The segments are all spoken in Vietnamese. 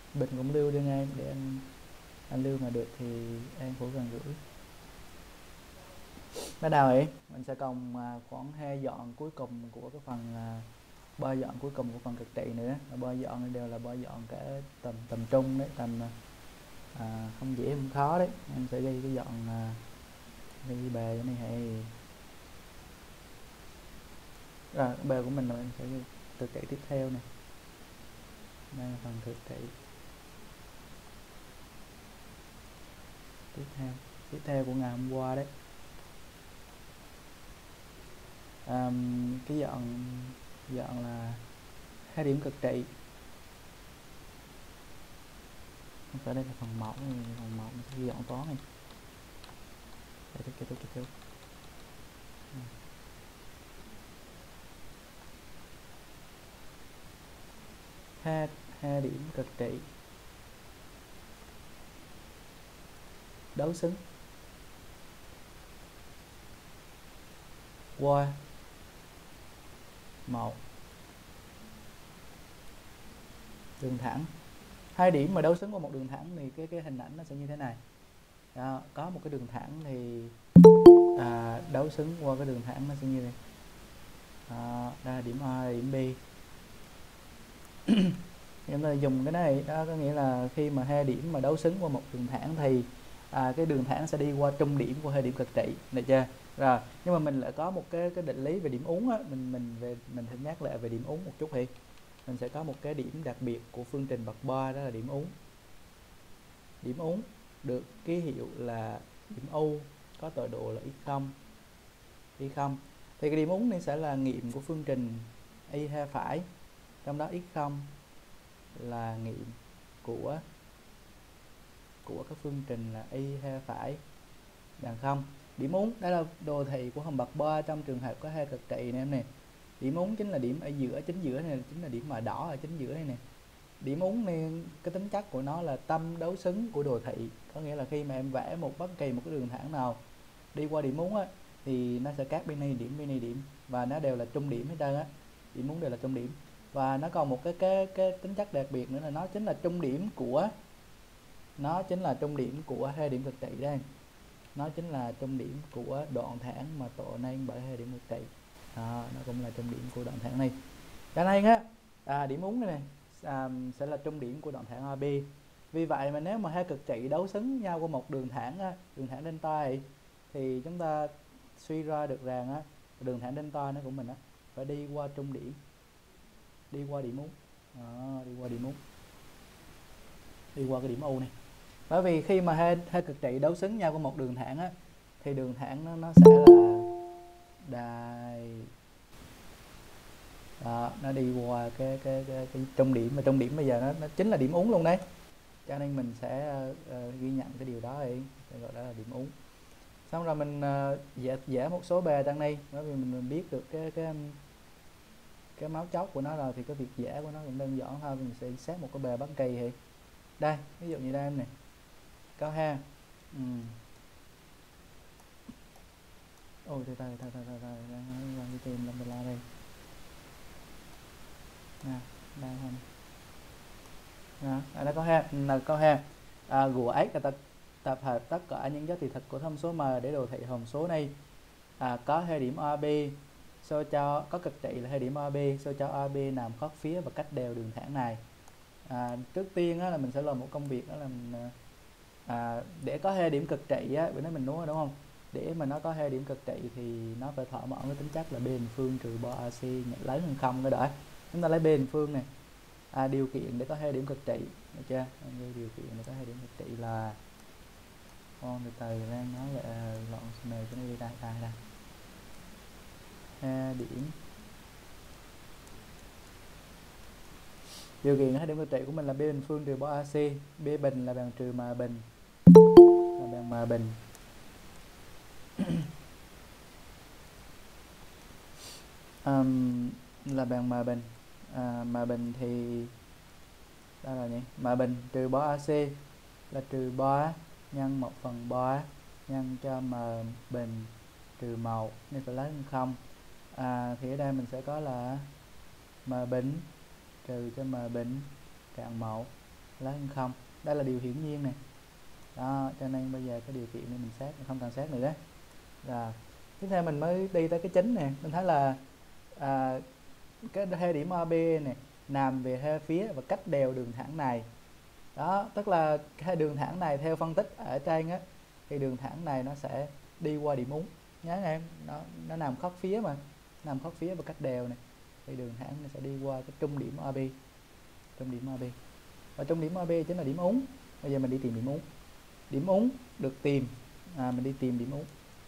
Bình cũng lưu cho em để anh lưu mà được thì em cũng cần gửi. Bắt đầu vậy mình sẽ còn khoảng 2 dọn cuối cùng của cái phần 3 dọn cuối cùng của phần cực trị nữa. 3 dọn này đều là 3 dọn cả tầm tầm trung đấy, tầm không dễ không khó đấy. Em sẽ ghi cái dọn ghi bài cái này hay. Rồi bài của mình là em sẽ ghi cực trị tiếp theo này. Đây là phần cực trị tiếp theo của ngày hôm qua đấy. Cái dọn là 2 điểm cực trị. Không phải, đây là phần mẫu này, phần mẫu cái dọn toán này. Đây, tiếp tục. Hai điểm cực trị đấu xứng qua một đường thẳng. 2 điểm mà đấu xứng qua một đường thẳng thì cái hình ảnh nó sẽ như thế này. Đó, có một cái đường thẳng thì đấu xứng qua cái đường thẳng nó sẽ như này. Đây là điểm A, điểm B. Chúng ta dùng cái này đó, có nghĩa là khi mà 2 điểm mà đấu xứng qua một đường thẳng thì cái đường thẳng sẽ đi qua trung điểm của 2 điểm cực trị, được chưa? Rồi, nhưng mà mình lại có một cái định lý về điểm uốn á, mình sẽ nhắc lại về điểm uốn một chút thì mình sẽ có một cái điểm đặc biệt của phương trình bậc 3, đó là điểm uốn. Điểm uốn được ký hiệu là điểm U, có tọa độ là x0, y0. Thì cái điểm uốn này sẽ là nghiệm của phương trình y hai phải, trong đó x0 là nghiệm của cái phương trình là y hai phải bằng 0. Điểm uốn đó là đồ thị của hàm bậc 3 trong trường hợp có 2 cực trị này em này. Điểm uốn chính là điểm ở giữa, chính giữa này chính là điểm mà đỏ ở chính giữa này nè. Điểm uốn này cái tính chất của nó là tâm đấu xứng của đồ thị, có nghĩa là khi mà em vẽ bất kỳ một cái đường thẳng nào đi qua điểm uốn á thì nó sẽ cắt bên này điểm và nó đều là trung điểm hết trơn á. Điểm uốn đều là trung điểm. Và nó còn một cái tính chất đặc biệt nữa là nó chính là trung điểm của 2 điểm cực trị đây. Nó chính là trung điểm của đoạn thẳng mà tọa nên bởi 2 điểm cực trị. Đó, nó cũng là trung điểm của đoạn thẳng này. Cho nên á, điểm uốn này sẽ là trung điểm của đoạn thẳng AB. Vì vậy mà nếu mà 2 cực trị đấu xứng nhau qua một đường thẳng delta thì chúng ta suy ra được rằng đường thẳng delta nó của mình phải đi qua trung điểm, đi qua điểm uốn. Đi qua cái điểm U này. Bởi vì khi mà hai cực trị đấu xứng nhau qua một đường thẳng thì đường thẳng nó sẽ là đài. Đó, nó đi qua cái trung điểm, mà trung điểm bây giờ nó chính là điểm uốn luôn đấy. Cho nên mình sẽ ghi nhận cái điều đó thì gọi đó là điểm uốn. Xong rồi mình vẽ một số bề trong đây, bởi vì mình biết được cái máu chóc của nó rồi thì cái việc vẽ của nó cũng đơn giản thôi. Mình sẽ xét một cái bề bất kỳ thì đây, ví dụ như đây em này, câu ha. Ôi thôi đang đi tìm làm la đây. Đây không? Đó câu ha, là câu ha. Của x là tập hợp tất cả những giá trị thật của thông số m để đồ thị hàm số này có 2 điểm AB, so cho có cực trị là 2 điểm AB, so cho AB nằm khớp phía và cách đều đường thẳng này. Trước tiên là mình sẽ làm một công việc, đó là mình để có 2 điểm cực trị bữa nay mình nói đúng không? Để mà nó có 2 điểm cực trị thì nó phải thỏa mãn cái tính chất là b bình phương trừ 3ac lớn hơn 0 cái đã. Chúng ta lấy b bình phương này. Điều kiện để có 2 điểm cực trị, được chưa? Điều kiện để có 2 điểm cực trị là từ từ đang nói là lộn này cái này đây. 2 điểm. Điều kiện 2 điểm cực trị của mình là b bình phương trừ 3ac, b bình là bằng trừ m bình, là bằng m bình. Là bằng m bình. M bình thì đây là nhỉ? M bình trừ 3ac là trừ 3 nhân 1/3 nhân cho m bình trừ 1 nên phải lấy 0. Thì ở đây mình sẽ có là m bình trừ cho m bình cạn 1 lớn hơn không. Đây là điều hiển nhiên này. Đó, cho nên bây giờ cái điều kiện này mình xét, mình không cần xét nữa. Rồi tiếp theo mình mới đi tới cái chính nè. Mình thấy là cái hai điểm AB này nằm về hai phía và cách đều đường thẳng này. Đó, tức là hai đường thẳng này theo phân tích ở trên á, thì đường thẳng này nó sẽ đi qua điểm úng. Nhớ em, nó nằm khớp phía mà, nằm khớp phía và cách đều này, thì đường thẳng nó sẽ đi qua cái trung điểm AB, trung điểm AB. Và trung điểm AB chính là điểm úng. Bây giờ mình đi tìm điểm úng. Điểm úng được tìm, mình đi tìm điểm úng.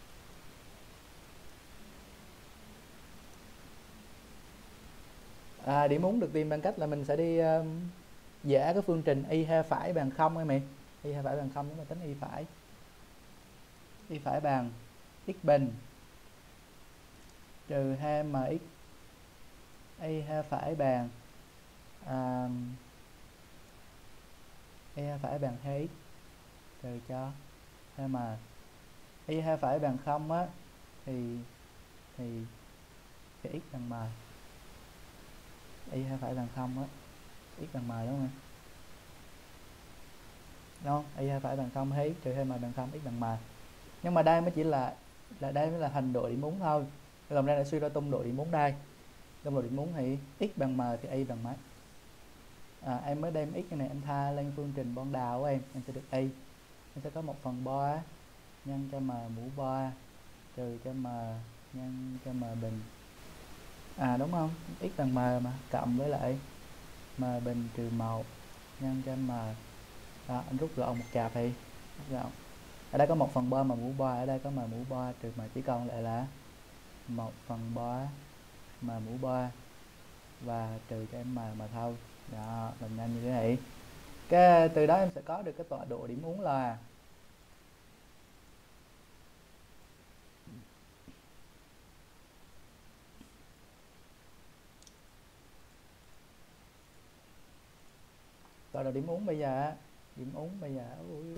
Điểm úng được tìm bằng cách là mình sẽ đi vẽ cái phương trình y hai phải bằng 0 em mày. Y hai phải bằng 0 chúng ta tính y phải. Y phải bằng x bình trừ 2mx. Y hai phải bằng y hai phải bằng 2x trừ cho 2m. Y hai phải bằng 0 á thì x bằng m. Y hai phải bằng 0 á, x bằng m đúng không? Đúng không? Y hai phải bằng 0 hay x trừ 2m bằng 0, x bằng m. Nhưng mà đây mới chỉ là đây mới là hình độ điểm úng thôi. Làm ra để suy ra tung độ điểm úng đây. Tung độ điểm úng thì x bằng m thì y bằng mấy? Em mới đem x này em tha lên phương trình ban đầu của em sẽ được y. Em sẽ có 1/3 nhân cho m mũ 3 trừ cho m nhân cho m bình. Đúng không? X bằng m mà cộng với lại m bình trừ 1 nhân cho m. Anh rút gọn một chạp thì rút gọn. Ở đây có 1/3 m mũ 3, ở đây có m mũ 3 trừ m, chỉ còn lại là 1/3 m mũ 3 và trừ cho em mà thôi. Đó, làm nhanh như thế này. Cái từ đó em sẽ có được cái tọa độ điểm úng là tọa độ điểm úng bây giờ, điểm úng bây giờ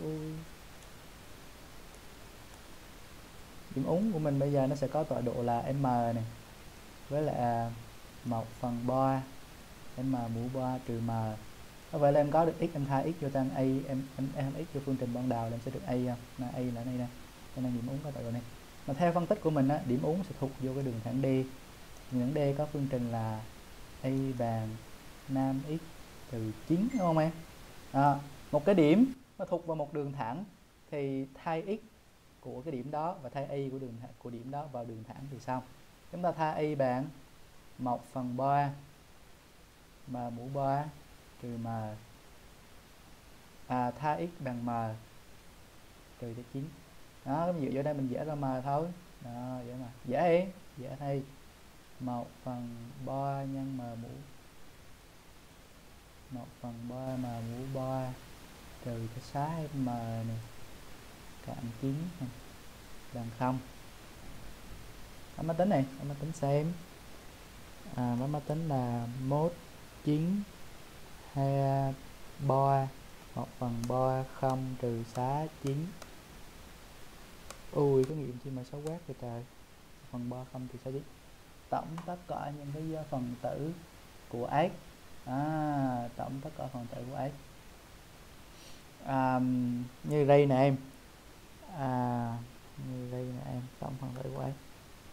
điểm úng của mình bây giờ nó sẽ có tọa độ là m này với lại 1/3 m mũ 3 trừ m. Có vậy là em có được x, em thay x vô tăng a, em x vô phương trình ban đầu là em sẽ được a không? Là a là đây nè. Cho nên điểm úng có tọa độ này. Mà theo phân tích của mình á, điểm úng sẽ thuộc vô cái đường thẳng D. Đường thẳng D có phương trình là a bằng 5x trừ 9 đúng không em? Một cái điểm nó thuộc vào một đường thẳng thì thay x của cái điểm đó và thay y của điểm đó vào đường thẳng thì xong. Chúng ta thay y bằng 1/3 m mũ 3 trừ m, thay x bằng m trừ cho 9. Đó, cái ví dụ ở đây mình vẽ ra m thôi. Đó, vẽ mà dễ thay 1/3 nhân m mũ 1/3 m mũ 3 trừ cho 6m này cộng 9 này, bằng 0. Bấm máy tính này, bấm máy tính xem. Bấm máy tính là mốt 9 2 3 1/3 0 trừ 6 9. Ui, có nghiệm chi mà xấu quát vậy trời. 1/3 0 trừ 6 9. Tổng tất cả những cái phần tử của x. Tổng tất cả phần tử của x. Như đây nè em. Như đây nè em, tổng phần tử của x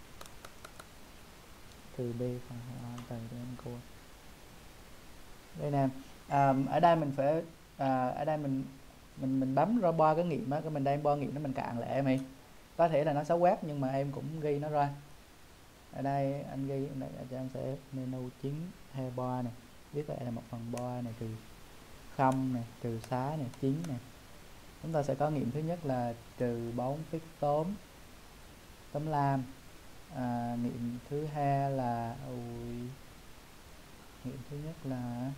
từ b phần từ em cô. Đây nè. Ở đây mình phải ở đây mình bấm ra bo cái nghiệm á, cái mình đang bo nghiệm nó mình cạn lại mày. Có thể là nó xấu quét nhưng mà em cũng ghi nó ra. Ở đây anh ghi này cho em sẽ menu 9 23 này, viết lại là 1/3 này trừ 0 này trừ 6 này 9 này. Chúng ta sẽ có nghiệm thứ nhất là trừ 4 phít tóm lam. Nghiệm thứ hai là nghiệm thứ nhất là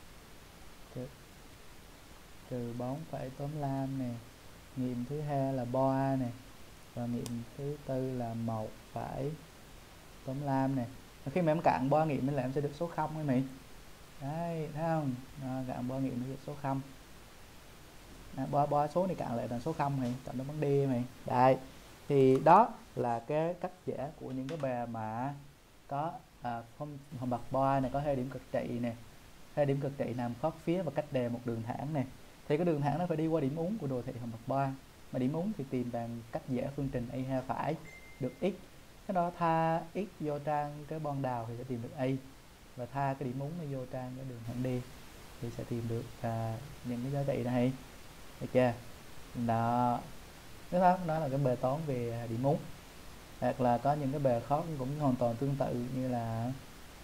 trừ 4 phẩy tóm lam này. Nghiệm thứ hai là boa này. Và nghiệm thứ tư là 1 phẩy tóm lam này. Khi mà em cạn boa nghiệm nên là em sẽ được số 0 ấy mày. Đấy, thấy không? Cạn boa nghiệm được số 0. Boa số này cạn lại là số 0 này, chọn đáp án D mày. Đấy. Thì đó là cái cách vẽ của những cái bài mà có phong bậc boa này, có hai điểm cực trị này, He điểm cực trị nằm khót phía và cách đề một đường thẳng này, thì cái đường thẳng nó phải đi qua điểm uốn của đồ thị hồng bậc 3. Mà điểm uốn thì tìm bằng cách vẽ phương trình y ha phải được x, cái đó tha x vô trang cái bon đào thì sẽ tìm được y, và tha cái điểm uốn nó vô trang cái đường thẳng đi thì sẽ tìm được những cái giá trị này, được chưa? Đó, đó là cái bài toán về điểm uốn. Hoặc là có những cái bài khó cũng hoàn toàn tương tự như là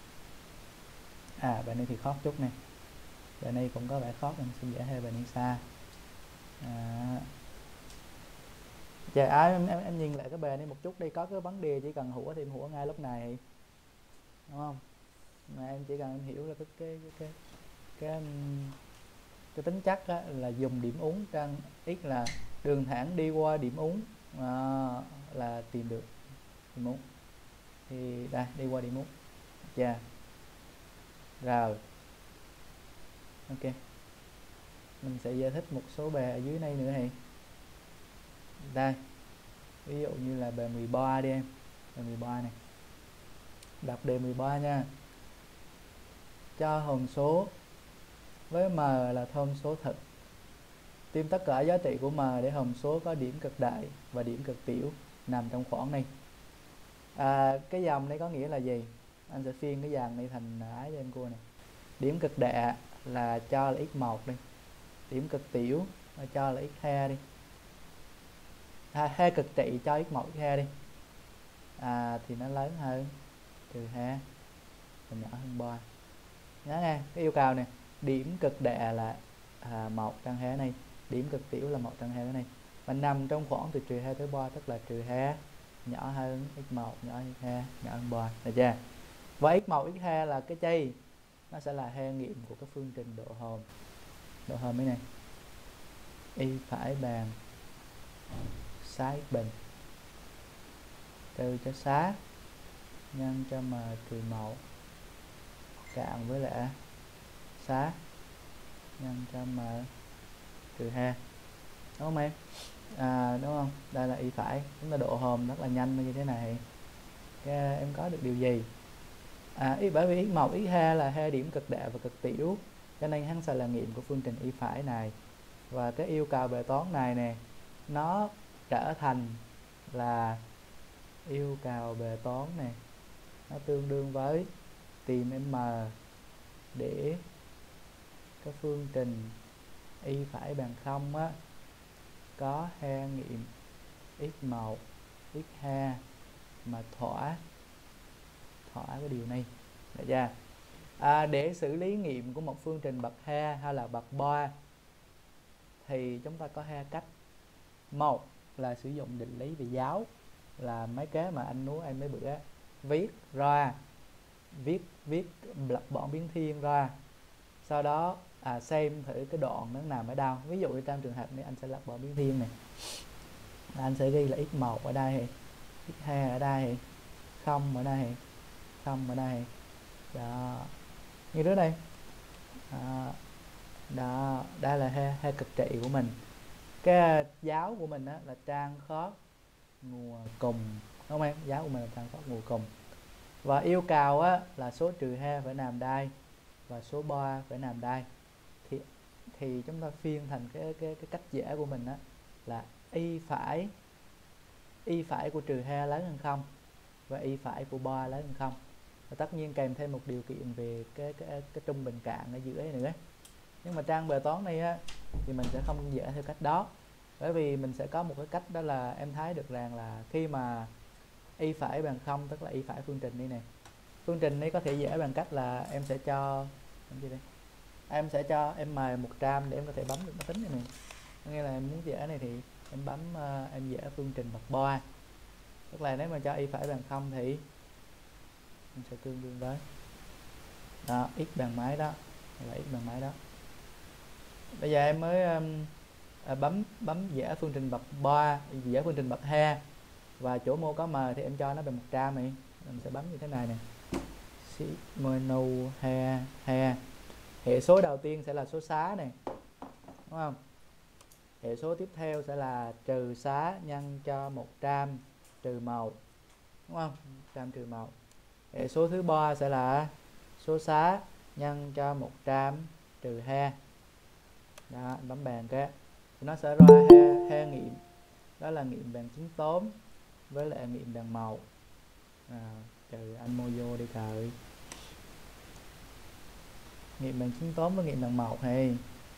bài này thì khó chút này, bài này cũng có bài khó, mình xin vẽ hơi bài này xa. Em nhìn lại cái bài này một chút đi, có cái vấn đề chỉ cần hủa thì em hủa ngay lúc này, đúng không? Mà em chỉ cần em hiểu là cái tính chất á, là dùng điểm uốn trang x là đường thẳng đi qua điểm uốn là tìm được điểm uốn. Thì đây, đi qua điểm uốn. Dạ. Rồi. Ok. Mình sẽ giải thích một số bài ở dưới này nữa này. Đây. Ví dụ như là bài 13 đi em. Bài 13 này. Đọc đề 13 nha. Cho hồn số với m là thông số thực. Tìm tất cả giá trị của m để hồng số có điểm cực đại và điểm cực tiểu nằm trong khoảng này. Cái dòng này có nghĩa là gì? Anh sẽ phiên cái dàn này thành ái cho em cô này. Điểm cực đại là cho là x1 đi. Điểm cực tiểu là cho là x2 đi. Hai cực trị cho x1 x2 đi. Thì nó lớn hơn trừ 2 và nhỏ hơn 3. Nhớ nghe, cái yêu cầu này, điểm cực đại là 1 trong hai này, điểm cực tiểu là 1 trong hai này. Và nằm trong khoảng từ trừ 2 tới 3, tức là trừ 2 nhỏ hơn x1, nhỏ hơn x2, nhỏ hơn 3, được chưa? Và x1, x2 là cái chi? Nó sẽ là hệ nghiệm của cái phương trình độ hồn. Độ hồn cái này. Y phải bằng xá x bình trừ cho xá nhân cho m trừ 1 cộng với lại xá nhân cho m trừ 2. Đúng không em? Đúng không? Đây là y phải. Chúng ta độ hồn rất là nhanh như thế này. Em có được điều gì? Bởi vì x1, x2 là hai điểm cực đại và cực tiểu, cho nên hắn sẽ là nghiệm của phương trình y phải này. Và cái yêu cầu bài toán này nè, nó trở thành là yêu cầu bài toán này, nó tương đương với tìm m để cái phương trình y phải bằng 0 á, có hai nghiệm x1, x2 mà thỏa cái điều này, được chưa? Để xử lý nghiệm của một phương trình bậc 2 hay là bậc 3 thì chúng ta có hai cách. Một là sử dụng định lý về giáo, là mấy cái mà anh nói em mấy bữa viết ra, viết lập bọn biến thiên ra, sau đó xem thử cái đoạn nó nằm ở đâu. Ví dụ như trong trường hợp này anh sẽ lập bọn biến thiên này, anh sẽ ghi là x1 ở đây, x2 ở đây, 0 ở đây, 0 ở đây. Đó, như trước đây. Đó, đây là hai cực trị của mình. Cái giáo của mình là trang khớp nguồn cùng, đúng không em? Giáo của mình là trang khớp nguồn cùng. Và yêu cầu là số trừ 2 phải nằm đây và số 3 phải nằm đây. Thì chúng ta phiên thành cái cách vẽ của mình là y phải của trừ 2 lớn hơn 0 và y phải của 3 lớn hơn 0. Và tất nhiên kèm thêm một điều kiện về cái trung bình cạn ở giữa ấy nữa. Nhưng mà trang bài toán này thì mình sẽ không vẽ theo cách đó, bởi vì mình sẽ có một cái cách, đó là em thấy được rằng là khi mà y phải bằng 0, tức là y phải phương trình đi này. Phương trình này có thể vẽ bằng cách là em sẽ cho em sẽ cho em m 100 để em có thể bấm được máy tính này. Nghĩa là em muốn vẽ này thì em bấm em vẽ phương trình bậc 3. Tức là nếu mà cho y phải bằng 0 thì em sẽ tương đương với đó, x bằng mấy đó, là x bằng mấy đó. Bây giờ em mới bấm vẽ phương trình bậc 3, vẽ phương trình bậc 2, và chỗ mô có m thì em cho nó bằng 100 này, mình sẽ bấm như thế này nè, mono 2. Hệ số đầu tiên sẽ là số xá này, đúng không? Hệ số tiếp theo sẽ là trừ xá nhân cho 100 trừ 1, đúng không? 100 trừ 1. Hệ số thứ ba sẽ là số xá nhân cho 100 trừ 2. Đó, bấm bàn cái thì nó sẽ ra hai nghiệm, đó là nghiệm bằng chứng tóm với lại nghiệm bằng màu. Trừ anh mua vô đi trời, nghiệm bằng chứng tóm với nghiệm bằng màu hay.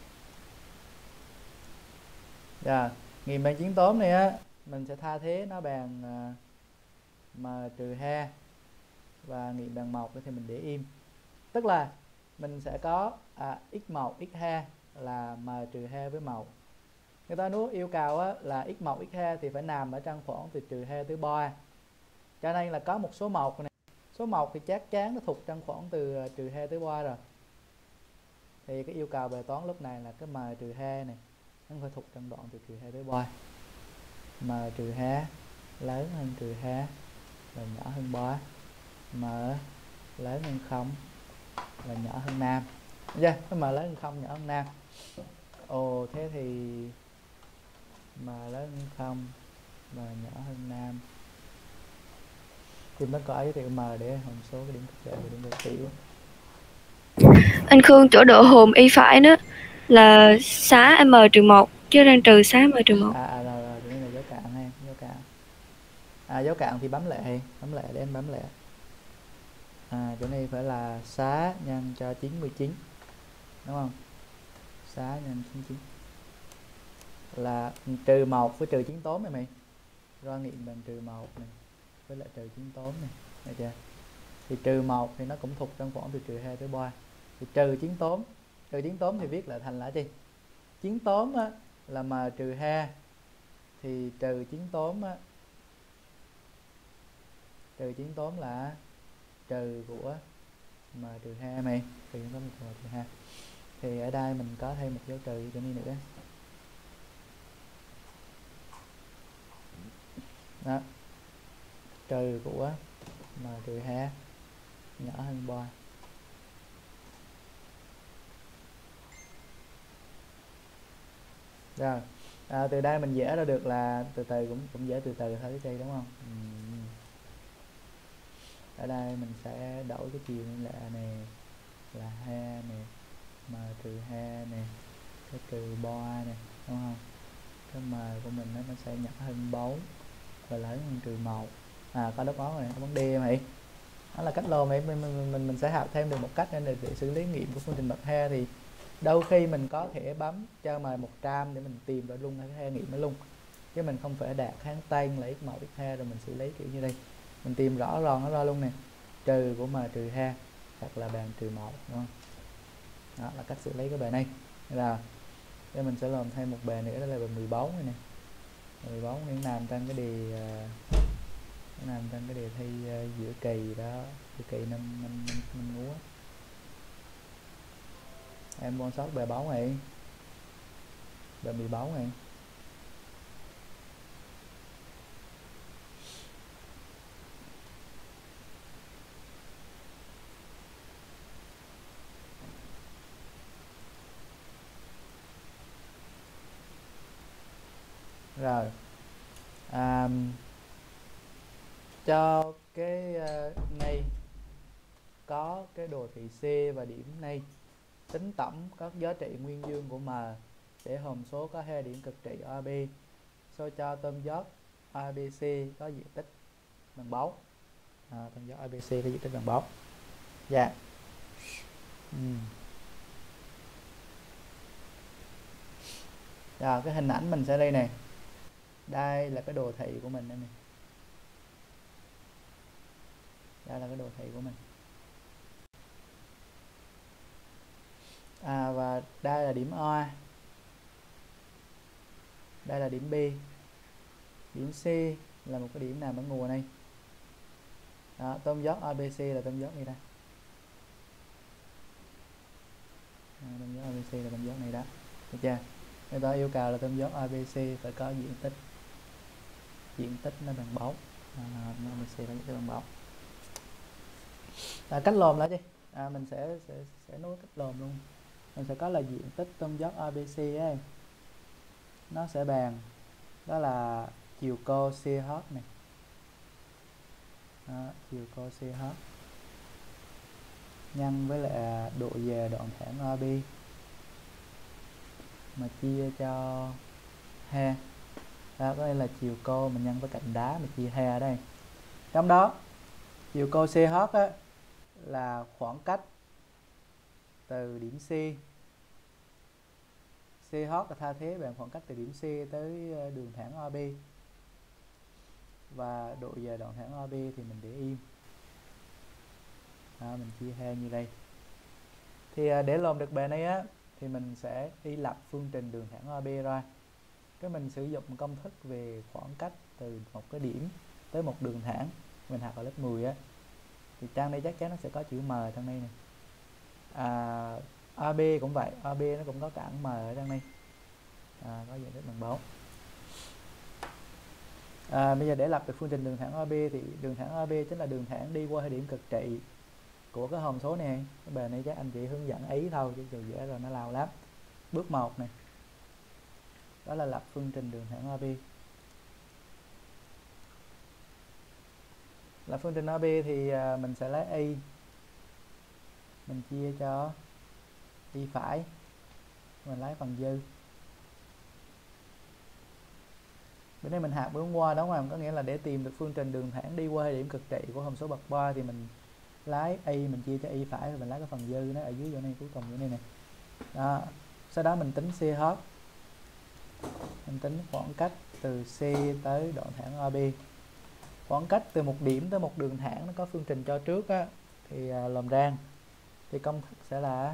Nghiệm bằng chứng tóm này á, mình sẽ thay thế nó bằng m trừ 2, và nghiệm bằng màu thì mình để im, tức là mình sẽ có x màu x 2 là m trừ 2 với màu. Người ta nói yêu cầu á, là x màu x 2 thì phải nằm ở trong khoảng từ trừ 2 tới 3, cho nên là có một số mộc này, số mộc thì chắc chắn nó thuộc trong khoảng từ trừ 2 tới 3 rồi, thì cái yêu cầu bài toán lúc này là cái m trừ 2 này nó phải thuộc trong đoạn từ trừ 2 tới 3. M trừ 2 lớn hơn trừ 2 và nhỏ hơn 3, m lớn hơn 0 và nhỏ hơn 5. Cái m lớn hơn 0 nhỏ hơn 5. Ồ, thế thì m lớn hơn 0 và nhỏ hơn 5 thì nó có giới thiệu m để hồng số cái điểm cực đại và điểm cực tiểu. Anh Khương, chỗ độ hùm y phải đó là xá m trừ 1 chứ đang trừ xá m trừ 1. Rồi, đây là dấu cạn ha, dấu cạn. Dấu cạn thì bấm lệ để anh bấm lệ. Chỗ này phải là xá nhân cho 99, đúng không? Xá nhân 99 là trừ 1 với trừ chiến tốn này mày. Ra nghiệm bằng trừ 1 này với lại trừ chiến tốn này, được chưa? Thì trừ 1 thì nó cũng thuộc trong khoảng từ trừ 2 tới 3. Thì trừ chiến tốn thì viết lại thành là gì? Chiến tốn á, là m trừ 2 thì trừ chiến tốn á, trừ chiến tốn là trừ của m trừ 2 mày, trừ chiến tốn của m trừ 2. Thì ở đây mình có thêm một dấu trừ cho đi nữa. Đó, trừ của m trừ 2 nhỏ hơn 3. Rồi, từ đây mình vẽ ra được là từ từ cũng vẽ từ từ thôi đây, đúng không? Ở đây mình sẽ đổi cái chiều liên lệ này là 2 này, m trừ 2 này, cái trừ 3 này, đúng không? Cái m của mình nó sẽ nhỏ hơn 4 và lớn hơn trừ 1. Có đáp án này, vấn đề mày. Đó là cách lô mình sẽ học thêm được một cách để xử lý nghiệm của phương trình bậc 2. Thì đôi khi mình có thể bấm cho M100 để mình tìm ra luôn cái hai nghiệm nó luôn, chứ mình không phải đạt kháng tên là x1 x2 rồi mình xử lý kiểu như đây. Mình tìm rõ ràng nó ra luôn nè, trừ của m trừ 2 hoặc là bằng trừ 1, đúng không? Đó là cách xử lý cái bài này. Rồi để mình sẽ làm thêm một bài nữa, đó là bài 14 này nè. 14 những nằm trong cái đề nằm trong cái đề thi giữa kỳ đó, giữa kỳ năm ngúa. Em quan sát bài báo này, bài 14 này. Rồi cho cái này có cái đồ thị C và điểm này, tính tổng các giá trị nguyên dương của M để hàm số có hai điểm cực trị AB, so cho tam giác ABC có diện tích bằng 4. Tam giác ABC có diện tích bằng 4. Dạ. Rồi cái hình ảnh mình sẽ đây nè. Đây là cái đồ thị của mình đây này. Đây là cái đồ thị của mình. Và đây là điểm A. Đây là điểm B. Điểm C là một cái điểm nằm ở nguồn này. Đó, tam giác ABC là tam giác này đây. Tam giác ABC là tam giác này đó. Được chưa? Người ta yêu cầu là tam giác ABC phải có diện tích nó bằng 4. ABC phải diện tích bằng 4. Cách lồn là gì? Mình sẽ nối cách lồn luôn. Mình sẽ có là diện tích tam giác ABC ấy, nó sẽ bằng, đó là chiều co CH này. Đó, chiều co CH nhân với lại độ về đoạn thẳng AB mà chia cho he. Đó, có nghĩa là chiều cô mình nhân với cạnh đá mà chia he ở đây. Trong đó chiều cô CH á, là khoảng cách từ điểm C. CH là thay thế bằng khoảng cách từ điểm C tới đường thẳng AB. Và độ về đoạn thẳng AB thì mình để im. Đó, mình chia he như đây. Thì để làm được bài này á, thì mình sẽ đi lập phương trình đường thẳng AB ra. Cái mình sử dụng công thức về khoảng cách từ một cái điểm tới một đường thẳng. Mình học ở lớp 10 á. Thì trang đây chắc chắn nó sẽ có chữ M trong đây này. AB cũng vậy, AB nó cũng có cản M ở trong đây. Có diện tích bằng 4. Bây giờ để lập được phương trình đường thẳng AB thì đường thẳng AB chính là đường thẳng đi qua hai điểm cực trị của cái hòm số này. Cái bài này chắc anh chị hướng dẫn ý thôi chứ chiều dễ rồi nó lao lắm. Bước 1 này, đó là lập phương trình đường thẳng AB. Lập phương trình AB thì mình sẽ lấy y, mình chia cho y phải, mình lấy phần dư. Bên đây mình học bữa hôm qua đó mà, có nghĩa là để tìm được phương trình đường thẳng đi qua hai điểm cực trị của hòm số bậc 3 thì mình lấy y, mình chia cho y phải, rồi mình lấy cái phần dư nó ở dưới chỗ này, cuối cùng chỗ này này. Đó. Sau đó mình tính CH, mình tính khoảng cách từ C tới đoạn thẳng AB. Khoảng cách từ một điểm tới một đường thẳng nó có phương trình cho trước á, thì làm rang thì công thức sẽ là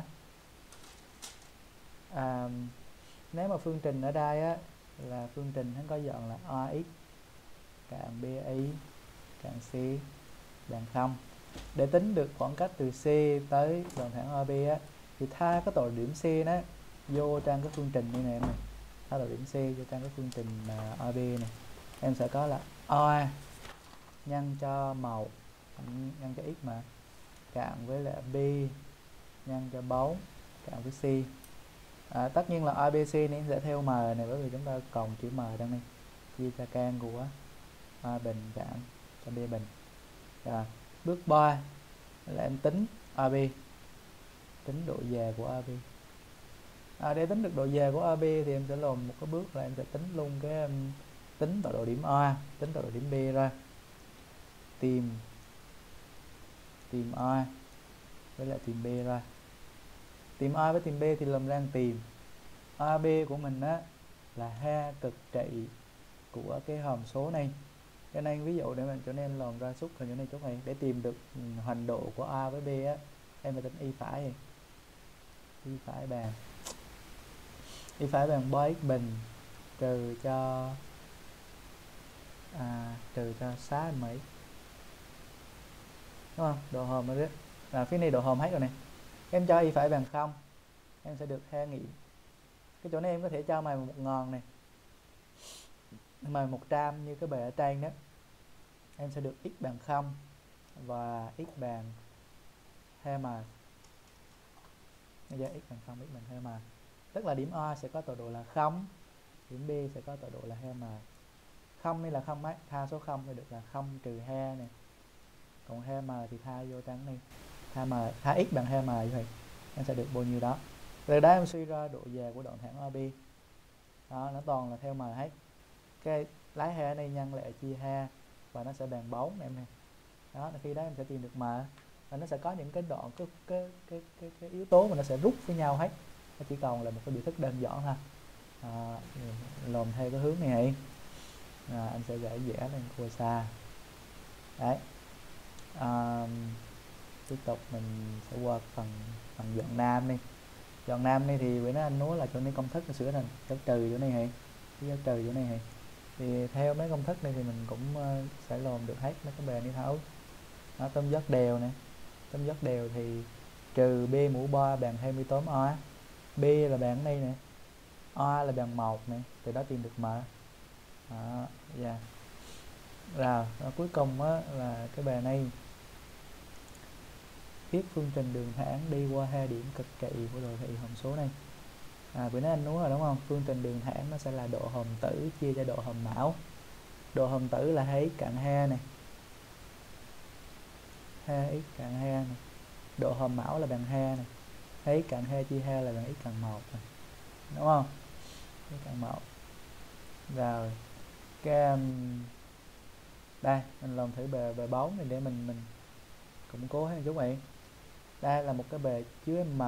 nếu mà phương trình ở đây á là phương trình nó có dạng là AX cộng BI cộng C bằng 0. Để tính được khoảng cách từ C tới đoạn thẳng AB á, thì thay cái tọa điểm C đó vô trang cái phương trình như này em này, thay tọa điểm C vô trang cái phương trình AB này, em sẽ có là A nhân cho màu nhân cho x mà cộng với lại B nhân cho 4 cộng với C. Tất nhiên là ABC này sẽ theo M này, bởi vì chúng ta còn chữ M trong đây, chia cho can của A bình cộng cho B bình. Bước 3 là em tính AB, tính độ dề của AB. Để tính được độ dề của AB thì em sẽ làm một cái bước là em sẽ tính luôn cái tính tọa độ điểm A, tính tọa độ điểm B ra, tìm A với lại tìm B ra. Tìm A với tìm B thì làm đang tìm AB của mình á là hai cực trị của cái hòm số này. Cho nên ví dụ để mình cho nên làm ra xúc hình chỗ này, chỗ này để tìm được hoành độ của A với B á, em phải tính y phải này. Y phải bằng 3x bình trừ cho 6 mấy, đúng không? Độ hòm rồi đấy. Phía này độ hòm hết rồi này. Em cho y phải bằng 0, em sẽ được 2 nghiệm. Cái chỗ này em có thể cho mày 1000 này, mày 100 như cái bài ở trên đó. Em sẽ được x bằng 0 và x bằng 2m. Bây giờ x bằng 0, x bằng 2m. Tức là điểm A sẽ có tọa độ là 0, điểm B sẽ có tọa độ là 2m. 0 đây là 0 mấy, tha số 0 thì được là 0 trừ 2 này. Còn 2m thì tha vô trắng đi. Tha x bằng 2m như vậy. Em sẽ được bao nhiêu đó. Từ đó em suy ra độ dề của đoạn thẳng AB. Đó, nó toàn là theo m hết. Cái lái 2 ở đây nhân lại chia 2 và nó sẽ bằng 4 em này. Đó, khi đó em sẽ tìm được m. Và nó sẽ có những cái đoạn cái yếu tố mà nó sẽ rút với nhau hết. Nó chỉ còn là một cái biểu thức đơn giản thôi. Làm theo cái hướng này. Anh sẽ vẽ lên cua xa. Đấy. Tiếp tục mình sẽ qua phần dọn nam đi. Dọn nam này thì bữa nay anh nói là chỗ này công thức nó sửa thành dấu trừ chỗ này hay, dấu trừ chỗ này hay. Thì theo mấy công thức này thì mình cũng sẽ làm được hết mấy cái bài này thấu. Nó tóm dốc đều này, tóm dốc đều thì trừ B mũ 3 bằng 28 A, B là bằng đây nè, A là bằng 1 này, từ đó tìm được M. Rồi cuối cùng á, là cái bài này viết phương trình đường thẳng đi qua hai điểm cực trị của đồ thị hòm số này. Bữa nay anh nói rồi đúng không? Phương trình đường thẳng nó sẽ là độ hòm tử chia cho độ hòm mão. Độ hòm tử là 2x cộng 2 này, 2x cộng 2 này, độ hòm mão là bằng 2 này, thấy cạnh 2 chia 2 là bằng x cộng 1 này, đúng không? X cộng 1. Rồi cái đây mình làm thử bề 4 này để mình củng cố hết chút vậy. Đây là một cái bề chứa m,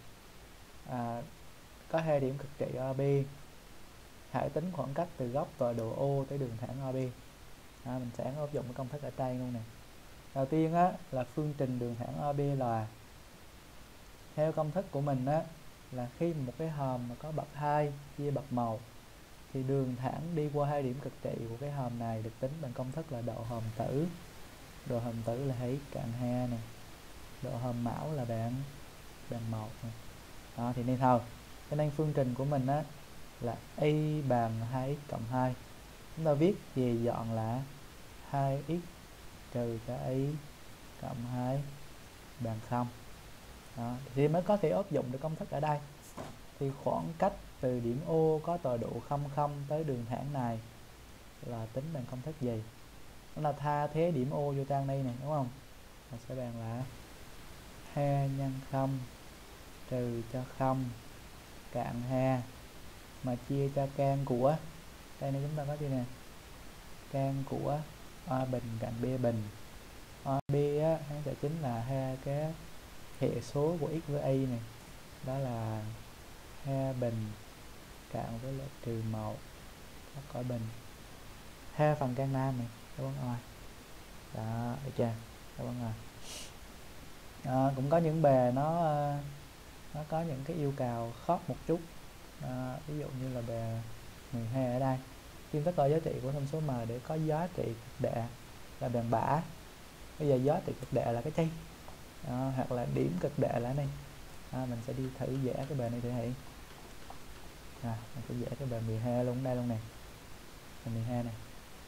có 2 điểm cực trị OB. Hãy tính khoảng cách từ góc tọa độ O tới đường thẳng OB. Mình sẽ áp dụng cái công thức ở đây luôn nè. Đầu tiên á là phương trình đường thẳng OB là theo công thức của mình á, là khi một cái hòm mà có bậc 2 chia bậc 1 thì đường thẳng đi qua 2 điểm cực trị của cái hòm này được tính bằng công thức là độ hòm tử. Độ hòm tử là 2x cộng 2 này. Độ hòm mão là bằng 1 này. Đó thì nên thôi. Cho nên phương trình của mình á là y bằng 2x cộng 2. Chúng ta viết về dọn là 2x trừ cho y cộng 2 bằng 0. Đó, thì mới có thể áp dụng được công thức ở đây. Thì khoảng cách từ điểm O có tọa độ 00 tới đường thẳng này là tính bằng công thức gì? Nó là thay thế điểm O vô trang đây này, đúng không? Nó sẽ bằng là 2 nhân 0 trừ cho 0 cạn 2 mà chia cho can của đây này, chúng ta có gì nè, can của A bình cạnh B bình. AB á, nó sẽ chính là hai cái hệ số của x với y này, đó là 2 bình cộng với lại trừ 1 có bình 2 phần can nam này, đúng không ạ? Đó, được chưa? Đúng không ạ? Cũng có những bề nó có những cái yêu cầu khó một chút. Ví dụ như là bề 12 ở đây, tìm tất cả giá trị của thông số m để có giá trị cực đại là bằng bả. Bây giờ giá trị cực đại là cái chi? Hoặc là điểm cực đại là này. Mình sẽ đi thử vẽ cái bề này thử hãy. Mình sẽ vẽ cái bề 12 luôn đây luôn nè. Bề 12 này.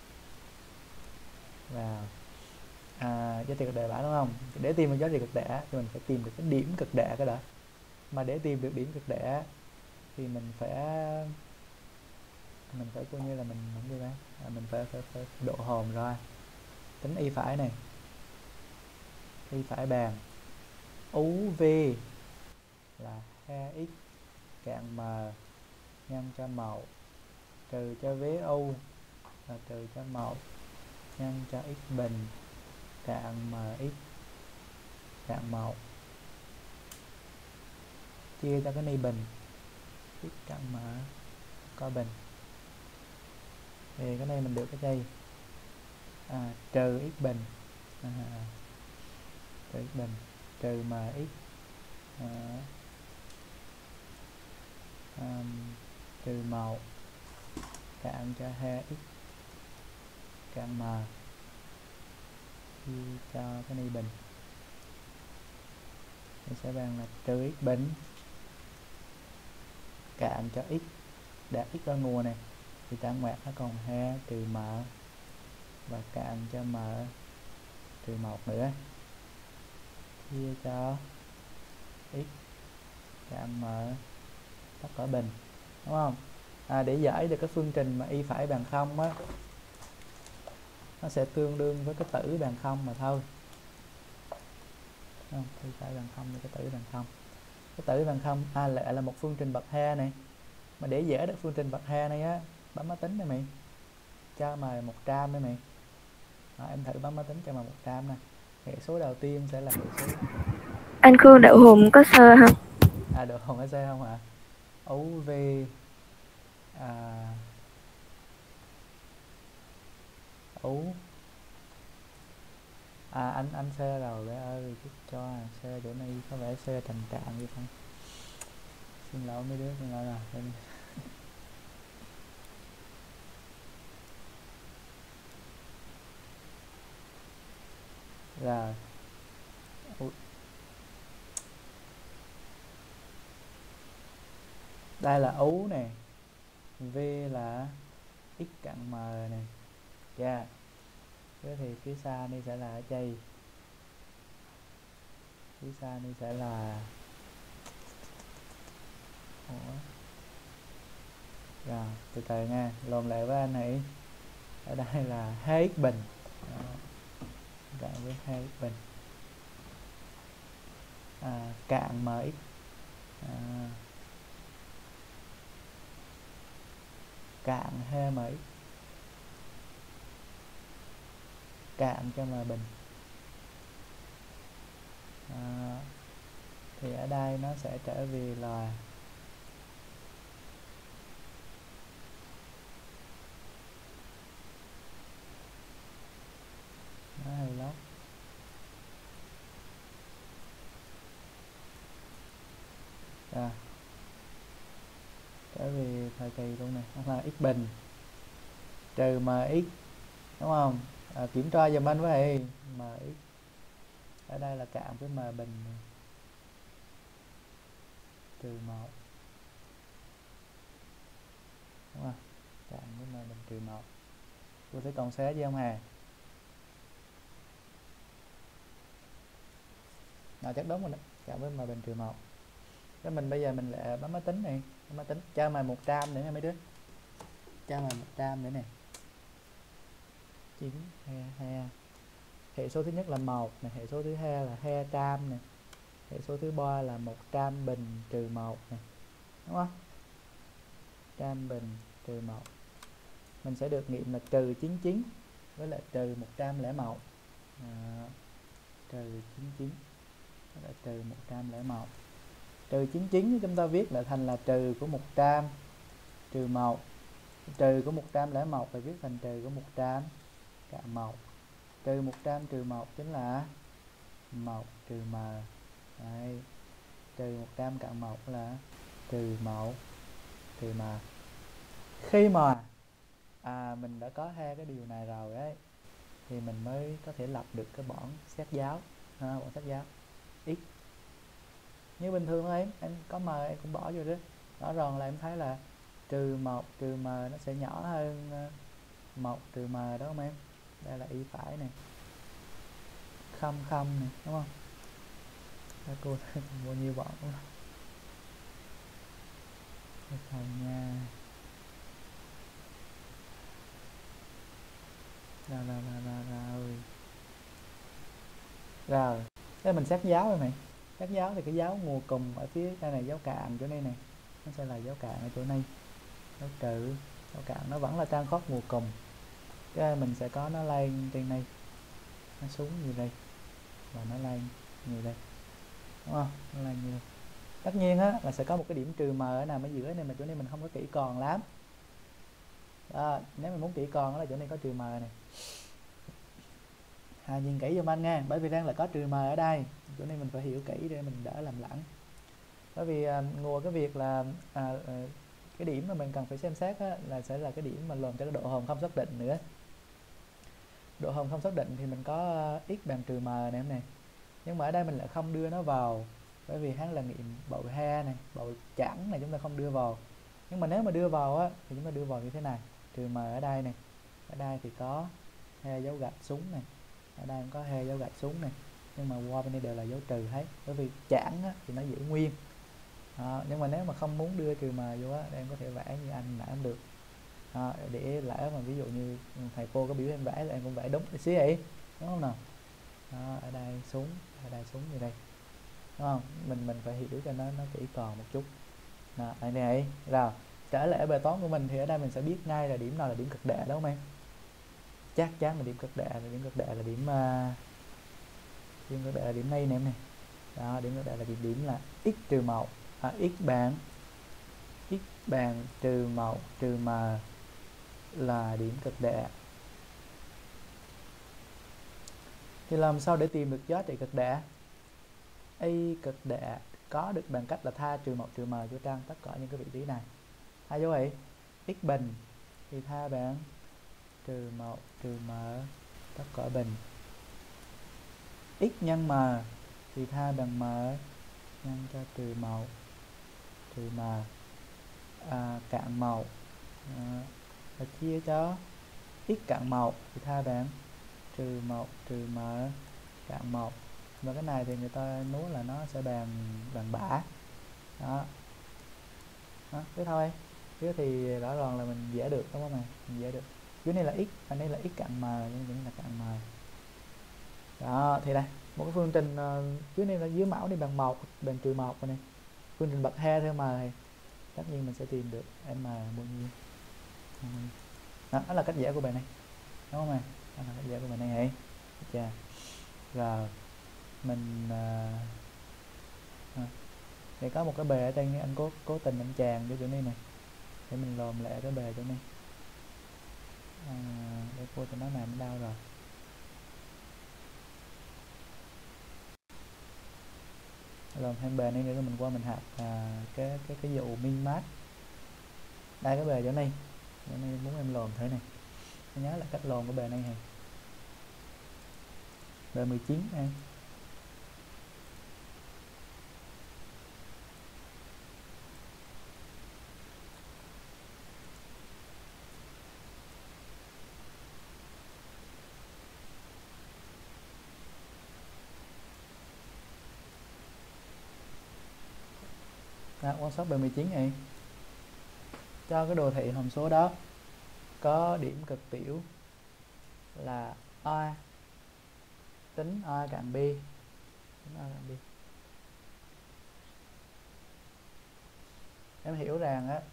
Và giá trị cực đại bả, đúng không? Để tìm được giá trị cực đại thì mình phải tìm được cái điểm cực đại cái đó. Mà để tìm được điểm cực đại thì mình phải coi như là mình như vậy, mình phải độ hòm ra, tính y phải này, y phải bằng UV là 2x cạn m nhân cho 1 trừ cho vế U là trừ cho 1 nhân cho x bình cạn mx cạn 1 chia cho cái này bình x cạn m có bình. Thì cái này mình được cái gì? Trừ x bình, trừ x bình trừ mx trừ 1 cạn cho 2x cạn m chia cho cái này bình thì sẽ bằng là trừ x bình cạn cho x, đã x ra nguồn này thì ta ngoặc nó còn 2 trừ m và cạn cho m trừ 1 nữa chia cho x cạn m tất cả bình, đúng không? Để giải được cái phương trình mà y phải bằng 0 á, nó sẽ tương đương với cái tử bằng 0 mà thôi. Không, y phải bằng 0 thì cái tử bằng 0. Cái tử bằng 0 lại là một phương trình bậc 2 này. Mà để giải được phương trình bậc 2 này á, bấm máy tính này mày, cho mày 100 đây mày. Em thử bấm máy tính cho mày 100 nè. Hệ số đầu tiên sẽ là hệ số. Anh Khương đậu hùng có sơ không? Đậu hùng có sơ không hả? UV anh xe rồi bé ơi, chút cho xe chỗ này có vẻ xe tình trạng như không. Xin lỗi mấy đứa, xin lỗi rồi. Rồi. Đây là U nè, V là x cặn m này. Yeah. Thế thì phía xa đây sẽ là ở đây. Phía xa đây sẽ là rồi, từ từ nha, lồn lại với anh này. Ở đây là 2x bình cộng với 2x bình cạn mx cạn he mx cạn cho m bình. Thì ở đây nó sẽ trở về là nó hay lắm. Trở về thời kỳ luôn này, nó là x bình trừ mx, đúng không? Kiểm tra giùm anh với mx ở đây là cạn với m bình trừ 1, đúng không? Cạn với m bình trừ 1. Tôi sẽ còn xé với ông Hà. Chắc đúng rồi đó, cạn với m bình trừ 1. Cái mình bây giờ mình lại bấm máy tính này, bấm máy tính cho mày 100 nữa nha mấy đứa, cho mày 100 nữa nè. 9 he hệ số thứ nhất là 1 này, hệ số thứ hai là 200 nè, hệ số thứ ba là 100 bình trừ 1 này, đúng không? 100 bình trừ 1 mình sẽ được nghiệm là trừ 99 với lại trừ 101. Trừ 99 với lại trừ 101. Trừ 99 chúng ta viết lại thành là trừ của 100 trừ 1, trừ của 101 phải viết thành trừ của 100 cạn 1. Trừ 100 trừ 1 chính là 1 trừ m. Đấy. Trừ 100 cạn 1 là trừ 1 trừ m. Khi mà mình đã có hai cái điều này rồi ấy thì mình mới có thể lập được cái bảng xét giáo, bảng xét giáo x. Như bình thường thôi em có m em cũng bỏ vô đó. Rõ ràng là em thấy là trừ 1 trừ m nó sẽ nhỏ hơn 1 trừ m đó không em? Đây là y phải này, 0 này, đúng không? Các cô thấy bao nhiêu bọn đúng không? Thôi nha. Rồi thế mình xét giáo rồi mày. Xét giáo thì cái giáo ngùa cùng ở phía đây này, giáo cạn chỗ này này nó sẽ là giáo cạn ở chỗ này, giáo trừ giáo cạn nó vẫn là trang khót ngùa cùng. Cái mình sẽ có nó lên trên này, nó xuống như đây và nó lên như đây, đúng không? Nó lên như đây. Tất nhiên á là sẽ có một cái điểm trừ m ở nằm ở giữa này mà chỗ này mình không có kỹ còn lắm. Đó, nếu mình muốn kỹ còn đó là chỗ này có trừ m này. Nhìn kỹ giùm anh nha, bởi vì đang là có trừ m ở đây, chỗ này mình phải hiểu kỹ để mình đỡ làm lẫn. Bởi vì ngồi cái việc là cái điểm mà mình cần phải xem xét á, là sẽ là cái điểm mà làm cho cái độ hồn không xác định nữa. Độ hồn không xác định thì mình có x bằng trừ m này em này, nhưng mà ở đây mình lại không đưa nó vào, bởi vì hắn là nghiệm bội he này, bội chẵn này chúng ta không đưa vào. Nhưng mà nếu mà đưa vào á thì chúng ta đưa vào như thế này, trừ m ở đây này, ở đây thì có he dấu gạch xuống này, ở đây cũng có he dấu gạch xuống này, nhưng mà qua bên đây đều là dấu trừ hết, bởi vì chẵn á, thì nó giữ nguyên. Nhưng mà nếu mà không muốn đưa trừ m vô á, em có thể vẽ như anh nãy em được. Để lỡ mà ví dụ như thầy cô có biểu em vẽ là em cũng vẽ đúng tí xí ấy, đúng không nào? Ở đây xuống, ở đây xuống như đây, đúng không? Mình phải hiểu cho nó kỹ còn một chút. Đây này, rồi trở lại bài toán của mình thì ở đây mình sẽ biết ngay là điểm nào là điểm cực đại, đúng không em? Chắc chắn là điểm cực đại, là điểm cực đại là điểm cực đại là điểm này nè em này. Đó, điểm cực đại là điểm là x trừ 1, x bằng trừ 1 trừ m là điểm cực đại. Thì làm sao để tìm được giá trị cực đại? Y cực đại có được bằng cách là tha trừ 1 trừ m cho trang tất cả những cái vị trí này. Hai dấu vậy, x bình thì tha bằng trừ 1 trừ m tất cả bình. X nhân m thì tha bằng m nhân cho trừ 1 trừ m cạn 1 và chia cho x cạn 1 thì tha bằng trừ 1 trừ m cạn 1. Và cái này thì người ta nói là nó sẽ bằng bã. Đó. Thế thôi. Thế thì rõ ràng là mình vẽ được, đúng không ạ? Mình vẽ được. Dưới này là x, ở đây là x cạn m, nhưng này là cạn m. Đó, thì đây, một cái phương trình dưới này là dưới mẫu đi bằng 1, bằng trừ 1 này, phương trình bậc he theo m này, tất nhiên mình sẽ tìm được m bao nhiêu. Đó là cách giải của bài này, đúng không ạ? Đó là cách giải của bài này hãy. Chà. Rồi mình thì có một cái bề ở đây, anh cố tình anh chàng cái chỗ này này để mình lòm lại cái bề chỗ này. Để cô cho nó nằm ở đâu rồi. Lòm hai bề này nữa mình qua mình học cái dụ min max. Đây cái bề chỗ này muốn em lòm thế này, nhớ là cách lòm cái bề này này, bề 19 em. Quan sát bề 19 này, cho cái đồ thị hàm số đó có điểm cực tiểu là a, tính a cạnh b, em hiểu rằng á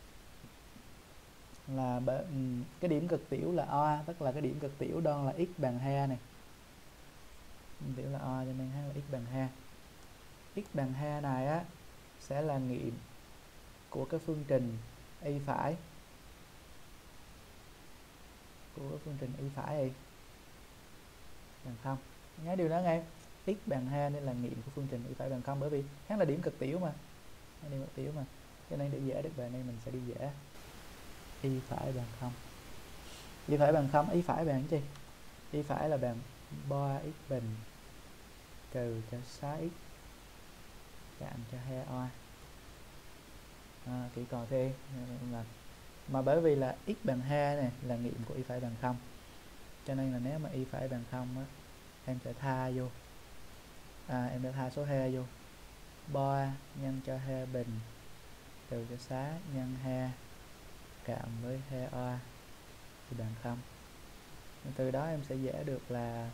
là cái điểm cực tiểu là a, tức là cái điểm cực tiểu đơn là x bằng 2 này, điểm tiểu là a cho nên là x bằng 2. X bằng 2 này á sẽ là nghiệm của cái phương trình y phải, của cái phương trình y phải này bằng 0. Nhớ điều đó nghe, x bằng 2 nên là nghiệm của phương trình y phải bằng 0, bởi vì hắn là điểm cực tiểu mà, điểm cực tiểu mà, cho nên để dễ được bài này mình sẽ đi dễ y phải bằng 0. Y phải bằng 0, y phải bằng cái gì? Y phải là bằng 3x bình trừ cho 6x cộng cho 2a. Kỹ còn thế mà bởi vì là x bằng 2 này là nghiệm của y phải bằng 0, cho nên là nếu mà y phải bằng 0 á, em sẽ tha vô, em sẽ tha số 2 vô, 3 nhân cho 2 bình trừ cho 6 nhân 2 cộng với 2a thì bằng 0. Từ đó em sẽ dễ được là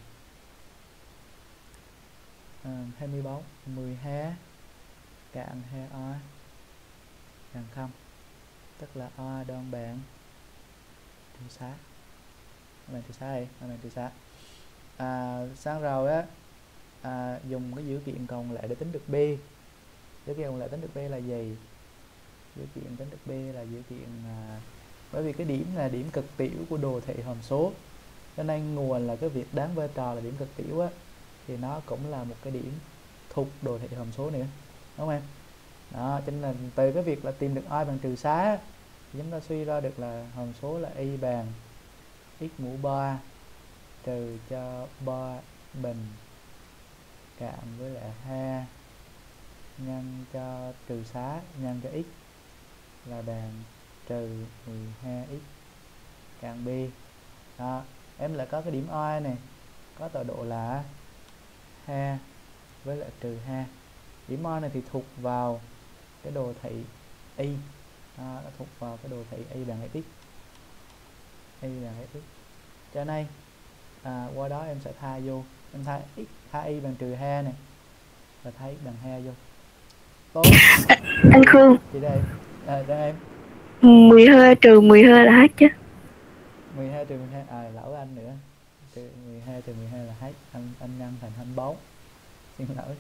24 12 cộng 2a bằng 0, tức là a đơn bằng trừ 6, bằng trừ 6 này, bằng trừ 6. Sáng rồi á, dùng cái dữ kiện còn lại để tính được b. Dữ kiện còn lại tính được b là gì? Dữ kiện tính được b là dữ kiện bởi vì cái điểm là điểm cực tiểu của đồ thị hàm số, cho nên nguồn là cái việc đáng vai trò là điểm cực tiểu á, thì nó cũng là một cái điểm thuộc đồ thị hàm số nữa, đúng không em? Đó, cho nên là từ cái việc là tìm được a bằng trừ 6 thì chúng ta suy ra được là hàm số là y bằng x mũ 3 trừ cho 3 bình cộng với lại 2 nhân cho trừ 6 nhân cho x là bằng trừ 12x cộng b. Đó, em lại có cái điểm a này có tọa độ là 2 với lại trừ 2. Điểm a này thì thuộc vào cái đồ thị y, nó thuộc vào cái đồ thị y bằng x, y bằng x. Cho nên qua đó em sẽ tha vô, em tha y bằng trừ 2 này và thay x bằng 2 vô. Tốt. Anh Khương, Chị đây em 12 trừ 12 là hết chứ? 12 trừ 12 lỗi anh nữa, 12 trừ 12 là hết, anh nhân thành 24, xin lỗi.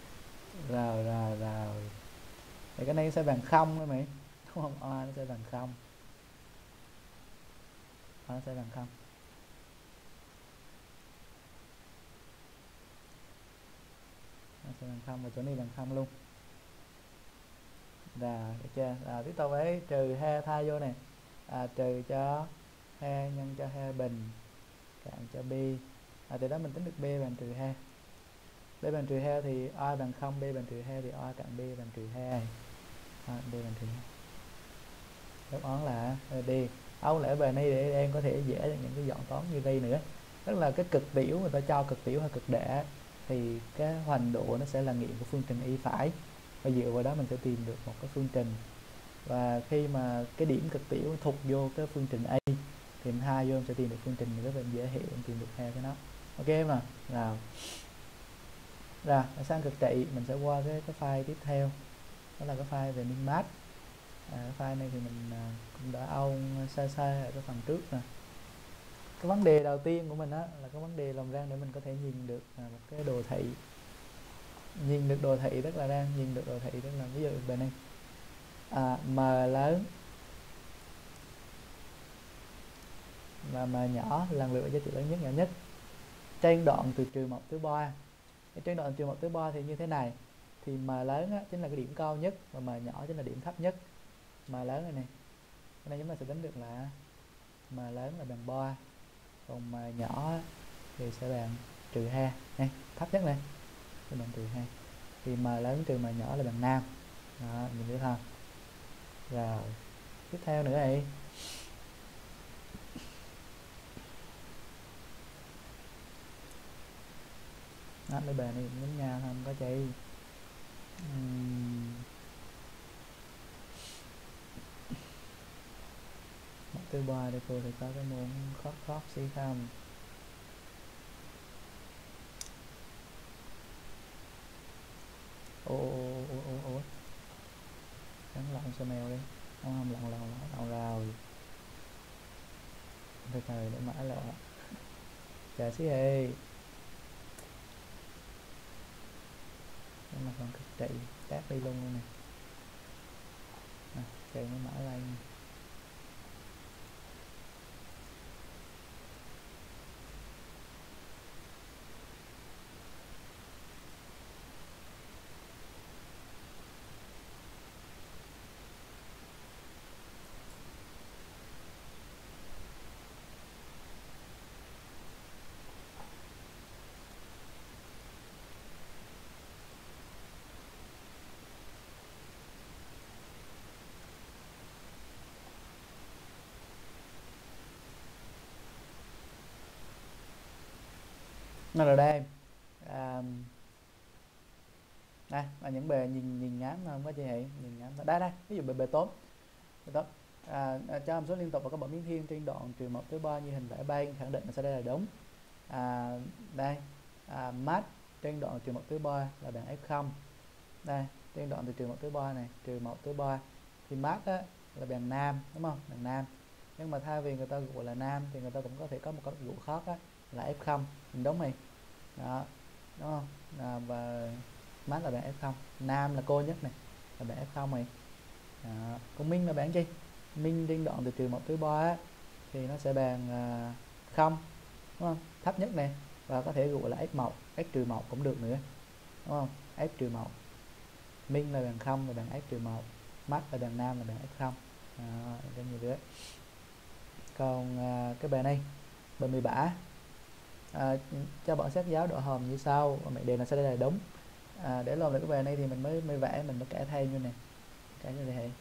Rồi thì cái này sẽ bằng 0 đấy mày, đúng không? A nó sẽ bằng 0, nó sẽ bằng 0. Nó sẽ bằng 0 và chỗ này bằng 0 luôn. Rồi, được chưa? Tiếp tục với trừ 2 thay vô này, trừ cho 2 nhân cho 2 bình cộng cho b. Từ đó mình tính được b bằng trừ 2. B bằng trừ 2 thì a bằng 0, b bằng trừ 2 thì a cộng b bằng trừ 2. B bằng trừ 2. Đáp án là D. Ông lại bài này để em có thể dễ những cái dọn toán như đây nữa. Tức là cái cực tiểu, người ta cho cực tiểu hay cực đại thì cái hoành độ nó sẽ là nghiệm của phương trình y phải, và dựa vào đó mình sẽ tìm được một cái phương trình, và khi mà cái điểm cực tiểu thuộc vô cái phương trình A thì hai vô em sẽ tìm được phương trình, rất là dễ hiểu, em tìm được hai cái nó. Ok em nào. Rồi sang cực trị mình sẽ qua cái file tiếp theo, đó là cái file về min max. Cái file này thì mình cũng đã sơ sơ ở cái phần trước nè. Cái vấn đề đầu tiên của mình á là cái vấn đề làm ra để mình có thể nhìn được một cái đồ thị, nhìn được đồ thị tức là đang nhìn được đồ thị tức là ví dụ bên đây m lớn và m nhỏ lần lượt giá trị lớn nhất nhỏ nhất trên đoạn từ trừ 1 tới 3. Trên đoạn trừ 1 tới 3 thì như thế này, thì m lớn á, chính là cái điểm cao nhất và m nhỏ chính là điểm thấp nhất. M lớn này cái này chúng ta sẽ tính được là m lớn là bằng 3, còn m nhỏ thì sẽ bằng trừ 2 này, thấp nhất này sẽ bằng trừ 2, thì m lớn trừ m nhỏ là bằng 5. Đó, nhìn thấy không? Rồi tiếp theo nữa này, mấy bài này giống nhau không có chị. Một thứ ba đây cô thì có cái môn khó xí không? Ủa gắn lộn sao mèo đi, không lộn rồi, từ từ để mở lại chờ xí ê. Đây là phần cực trị tát đi luôn này, chờ nó mở lên. Nó rồi đây đây là những bề nhìn ngắn không có chị Hỷ, nhìn ngắn đây ví dụ bề tốt cho hàm số liên tục và có bậc biến thiên trên đoạn trừ 1 tới 3 như hình vẽ bay khẳng định là sẽ đây là đúng. Đây max trên đoạn trừ 1 tới 3 là bằng f0. Đây trên đoạn từ trừ 1 tới 3 này, trừ 1 tới 3 thì max là bằng nam, đúng không? Bằng nam. Nhưng mà thay vì người ta gọi là nam thì người ta cũng có thể có một cái dụ khác là f0, đúng này. Đó, đúng không? Và max là bạn f0, nam là cô nhất này là bạn f0 này. Còn min là bạn chi? Min trên đoạn từ trừ 1 tới 3 thì nó sẽ bằng 0, đúng không? Thấp nhất này, và có thể gọi là f1, f-1 cũng được nữa, đúng không? f-1, min là bằng 0 là bằng f-1, max là bằng nam là bằng f0. Cái gì nữa. Còn cái bài này, bài 17 cho bọn sách giáo độ hòm như sau, mệnh đề là sẽ đây là đúng. Để làm được cái bài này thì mình mới vẽ, mình mới kẻ thay như này, kẻ như thế.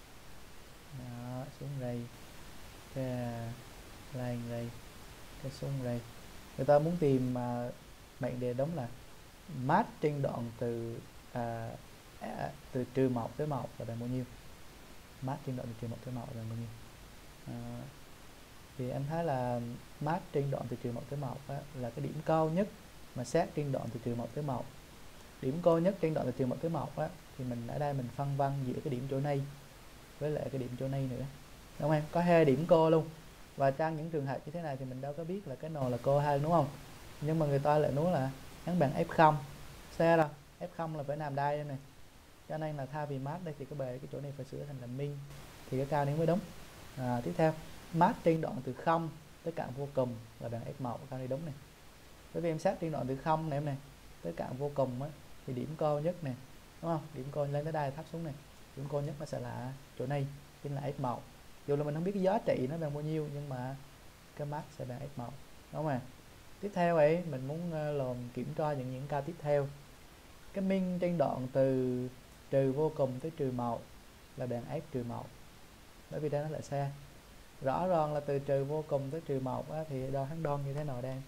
Đó, xuống đây, cái lên đây, cái xuống đây. Người ta muốn tìm mệnh đề đúng là max trên đoạn từ từ trừ 1 tới 1 là bằng bao nhiêu? Max trên đoạn từ trừ 1 tới 1 là bao nhiêu? Thì em thấy là max trên đoạn từ trừ 1 tới 1 là cái điểm cao nhất mà xét trên đoạn từ trừ 1 tới 1. Điểm cao nhất trên đoạn từ trừ 1 tới 1 thì mình ở đây mình phân vân giữa cái điểm chỗ này với lại cái điểm chỗ này nữa, đúng không? Có 2 điểm cô luôn. Và trong những trường hợp như thế này thì mình đâu có biết là cái nào là cô hơn, đúng không? Nhưng mà người ta lại nói là hắn bằng f0, xe rồi f0 là phải nằm đây này, cho nên là thay vì max đây thì cái chỗ này phải sửa thành là min thì cái cao này mới đúng. Tiếp theo max trên đoạn từ 0 tới cạnh vô cùng là bằng f1, cao này đúng này. Bởi vì em xét trên đoạn từ 0 này em này tới cạnh vô cùng thì điểm cao nhất này, đúng không? Điểm cao lên tới đây thấp xuống này, điểm cao nhất nó sẽ là chỗ này, chính là f1. Dù là mình không biết cái giá trị nó bằng bao nhiêu nhưng mà cái max sẽ bằng f1, đúng không ạ? Tiếp theo ấy mình muốn làm kiểm tra những ca tiếp theo. Cái min trên đoạn từ trừ vô cùng tới trừ 1 là bằng f-1, bởi vì đây nó là xe. Rõ ràng là từ trừ vô cùng tới trừ 1 thì hắn đo như thế nào đây?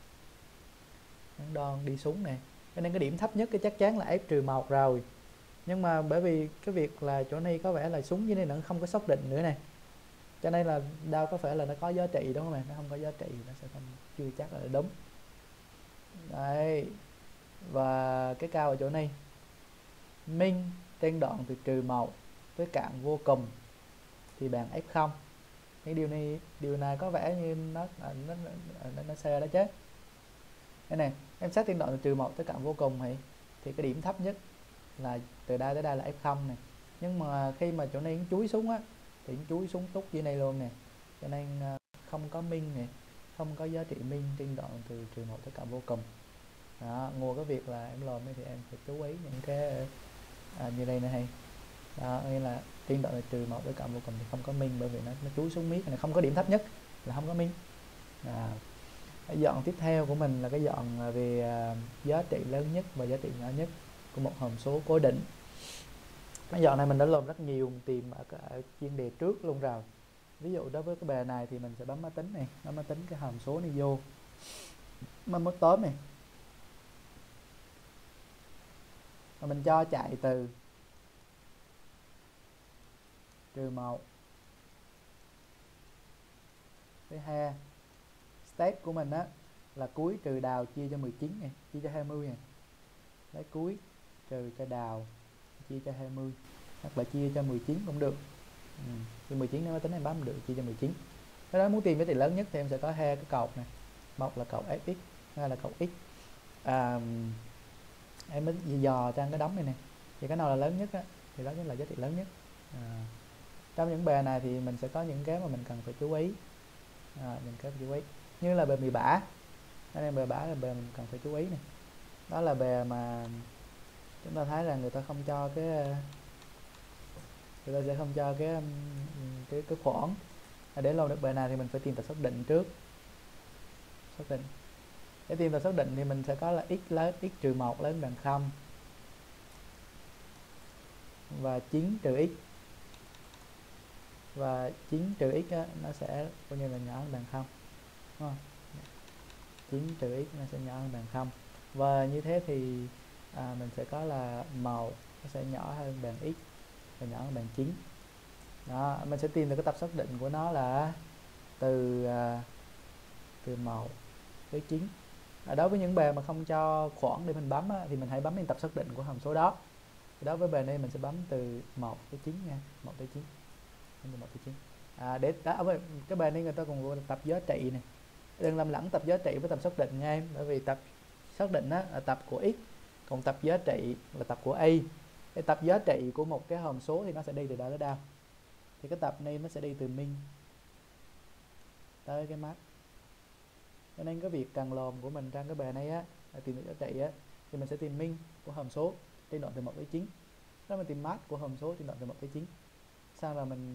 Hắn đo đi xuống này, cho nên cái điểm thấp nhất cái chắc chắn là f-1 rồi. Nhưng mà bởi vì cái việc là chỗ này có vẻ là xuống như này nó không có xác định nữa này, cho nên là đâu có phải là nó có giá trị, đúng không ạ? Nó không có giá trị nó sẽ không chưa chắc là đúng. Đây và cái cao ở chỗ này. Min trên đoạn từ trừ 1 tới cạn vô cùng thì bằng f0. Cái điều này có vẻ như nó xe đó chứ. Đây này, em xét trên đoạn từ trừ 1 tới cạn vô cùng thì cái điểm thấp nhất là từ đây tới đây là f0 này. Nhưng mà khi mà chỗ này nó chúi xuống á thì nó chúi xuống tút dưới này luôn nè. Cho nên không có min này, không có giá trị min trên đoạn từ trừ 1 tới cạn vô cùng. Đó, ngoài cái việc là em làm thì em phải chú ý những cái như đây này hay. Đó, nghĩa là trên đoạn từ trừ 1 tới cạn vô cùng thì không có min, bởi vì nó chúi xuống miết này, không có điểm thấp nhất là không có min. Cái dọn tiếp theo của mình là cái dọn về giá trị lớn nhất và giá trị nhỏ nhất của một hàm số cố định. Cái dọn này mình đã làm rất nhiều, mình tìm ở chuyên đề trước luôn rồi. Ví dụ đối với cái bài này thì mình sẽ bấm máy tính này, bấm máy tính cái hàm số này vô, bấm nút tóm này, và mình cho chạy từ trừ 1 tới 2. Step của mình á là cuối trừ đào chia cho 19 này, chia cho 20 này. Lấy cuối trừ cho đào chia cho 20, hoặc là chia cho 19 cũng được. Chia 19 nếu máy tính em bấm được, chia cho 19. Cái đó muốn tìm giá trị lớn nhất thì em sẽ có hai cái cột này, một là cột fx, hai là cột x. Em mới dò trang cái đống này nè, thì cái nào là lớn nhất á, thì đó chính là giá trị lớn nhất. Trong những bài này thì mình sẽ có những cái mà mình cần phải chú ý, những cái chú ý như là bài 17. Đây là bài 7 là bài mình cần phải chú ý này. Đó là bài mà chúng ta thấy là người ta không cho cái, người ta sẽ không cho cái khoản. Để làm được bài này thì mình phải tìm tập xác định trước. Xác định. Để tìm tập xác định thì mình sẽ có là x lớn x trừ 1 lớn bằng 0 và 9 trừ x, và 9 trừ x á, nó sẽ coi như là nhỏ hơn bằng 0, đúng không? 9 trừ x nó sẽ nhỏ hơn bằng 0, và như thế thì mình sẽ có là màu nó sẽ nhỏ hơn bằng x và nhỏ hơn bằng 9. Đó, mình sẽ tìm được cái tập xác định của nó là từ 1 tới 9. Đối với những bài mà không cho khoảng để mình bấm á, thì mình hãy bấm lên tập xác định của hàm số đó. Thì đối với bài này mình sẽ bấm từ 1 tới 9 nha, 1 tới 9. Từ 1 tới 9. Để cái bài này người ta còn gọi là tập giá trị này. Đừng làm lẫn tập giá trị với tập xác định nha em, bởi vì tập xác định á, là tập của x, còn tập giá trị là tập của y. Cái tập giá trị của một cái hàm số thì nó sẽ đi từ đâu tới đâu. Thì cái tập này nó sẽ đi từ min tới cái max. Cho nên cái việc cần làm của mình trong cái bài này á, là tìm được giá trị á, thì mình sẽ tìm min của hàm số trên đoạn từ 1 tới 9. Đó mình tìm max của hàm số trên đoạn từ 1 tới 9. Sau là mình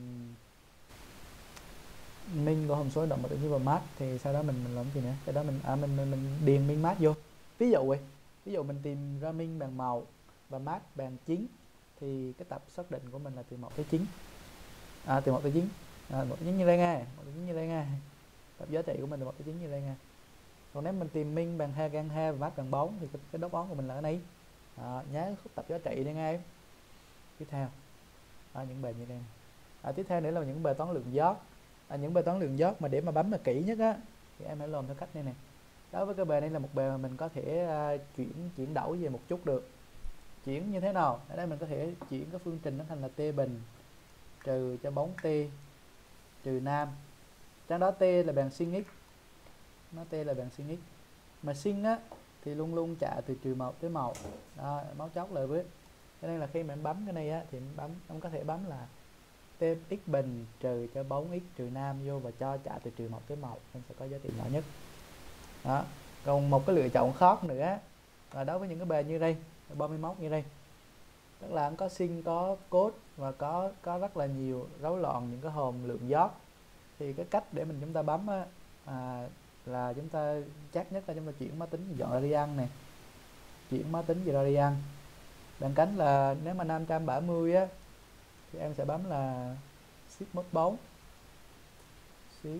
min của hàm số đoạn 1 tới 9 và max, thì sau đó mình làm gì nữa? Sau đó mình điền min max vô. Ví dụ mình tìm ra min bằng màu và max bằng 9 thì cái tập xác định của mình là từ 1 tới 9. Từ 1 tới 9. 1 tới 9 như đây nha, 1 tới 9 như đây nha. Tập giá trị của mình là 1 tới 9 như đây nha. Còn nếu mình tìm min bằng 2 căn 2 và max bằng 4 thì cái đáp án của mình là ở đây. Nhớ khúc tập giá trị đây ngay. Tiếp theo những bài như đây. Tiếp theo nữa là những bài toán lượng dot. Những bài toán lượng dot mà để mà bấm là kỹ nhất á, thì em hãy làm theo cách này này. Đối với cái bài này là một bài mà mình có thể chuyển đổi về một chút được. Chuyển như thế nào? Ở đây mình có thể chuyển cái phương trình nó thành là t bình trừ cho bóng t trừ nam. Trong đó t là bằng sin x. Nó t là bằng sin x. Mà sin á thì luôn luôn trả từ trừ 1 tới 1. Đó, máu chóc lời với. Cho nên là khi mà em bấm cái này á thì em có thể bấm là t x bình trừ cho bóng x trừ nam vô và cho trả từ trừ 1 tới 1, nên sẽ có giá trị nhỏ nhất. Đó. Còn một cái lựa chọn khác nữa là đối với những cái bài như đây, 31 như đây, tức là có sin, có cos và có rất là nhiều rối loạn những cái hòm lượng dot, thì cái cách để chúng ta bấm á, là chúng ta chắc nhất là chúng ta chuyển máy tính dọn radian này, chuyển máy tính về radian. Bằng cánh là nếu mà 570 á thì em sẽ bấm là shift mode 4, shift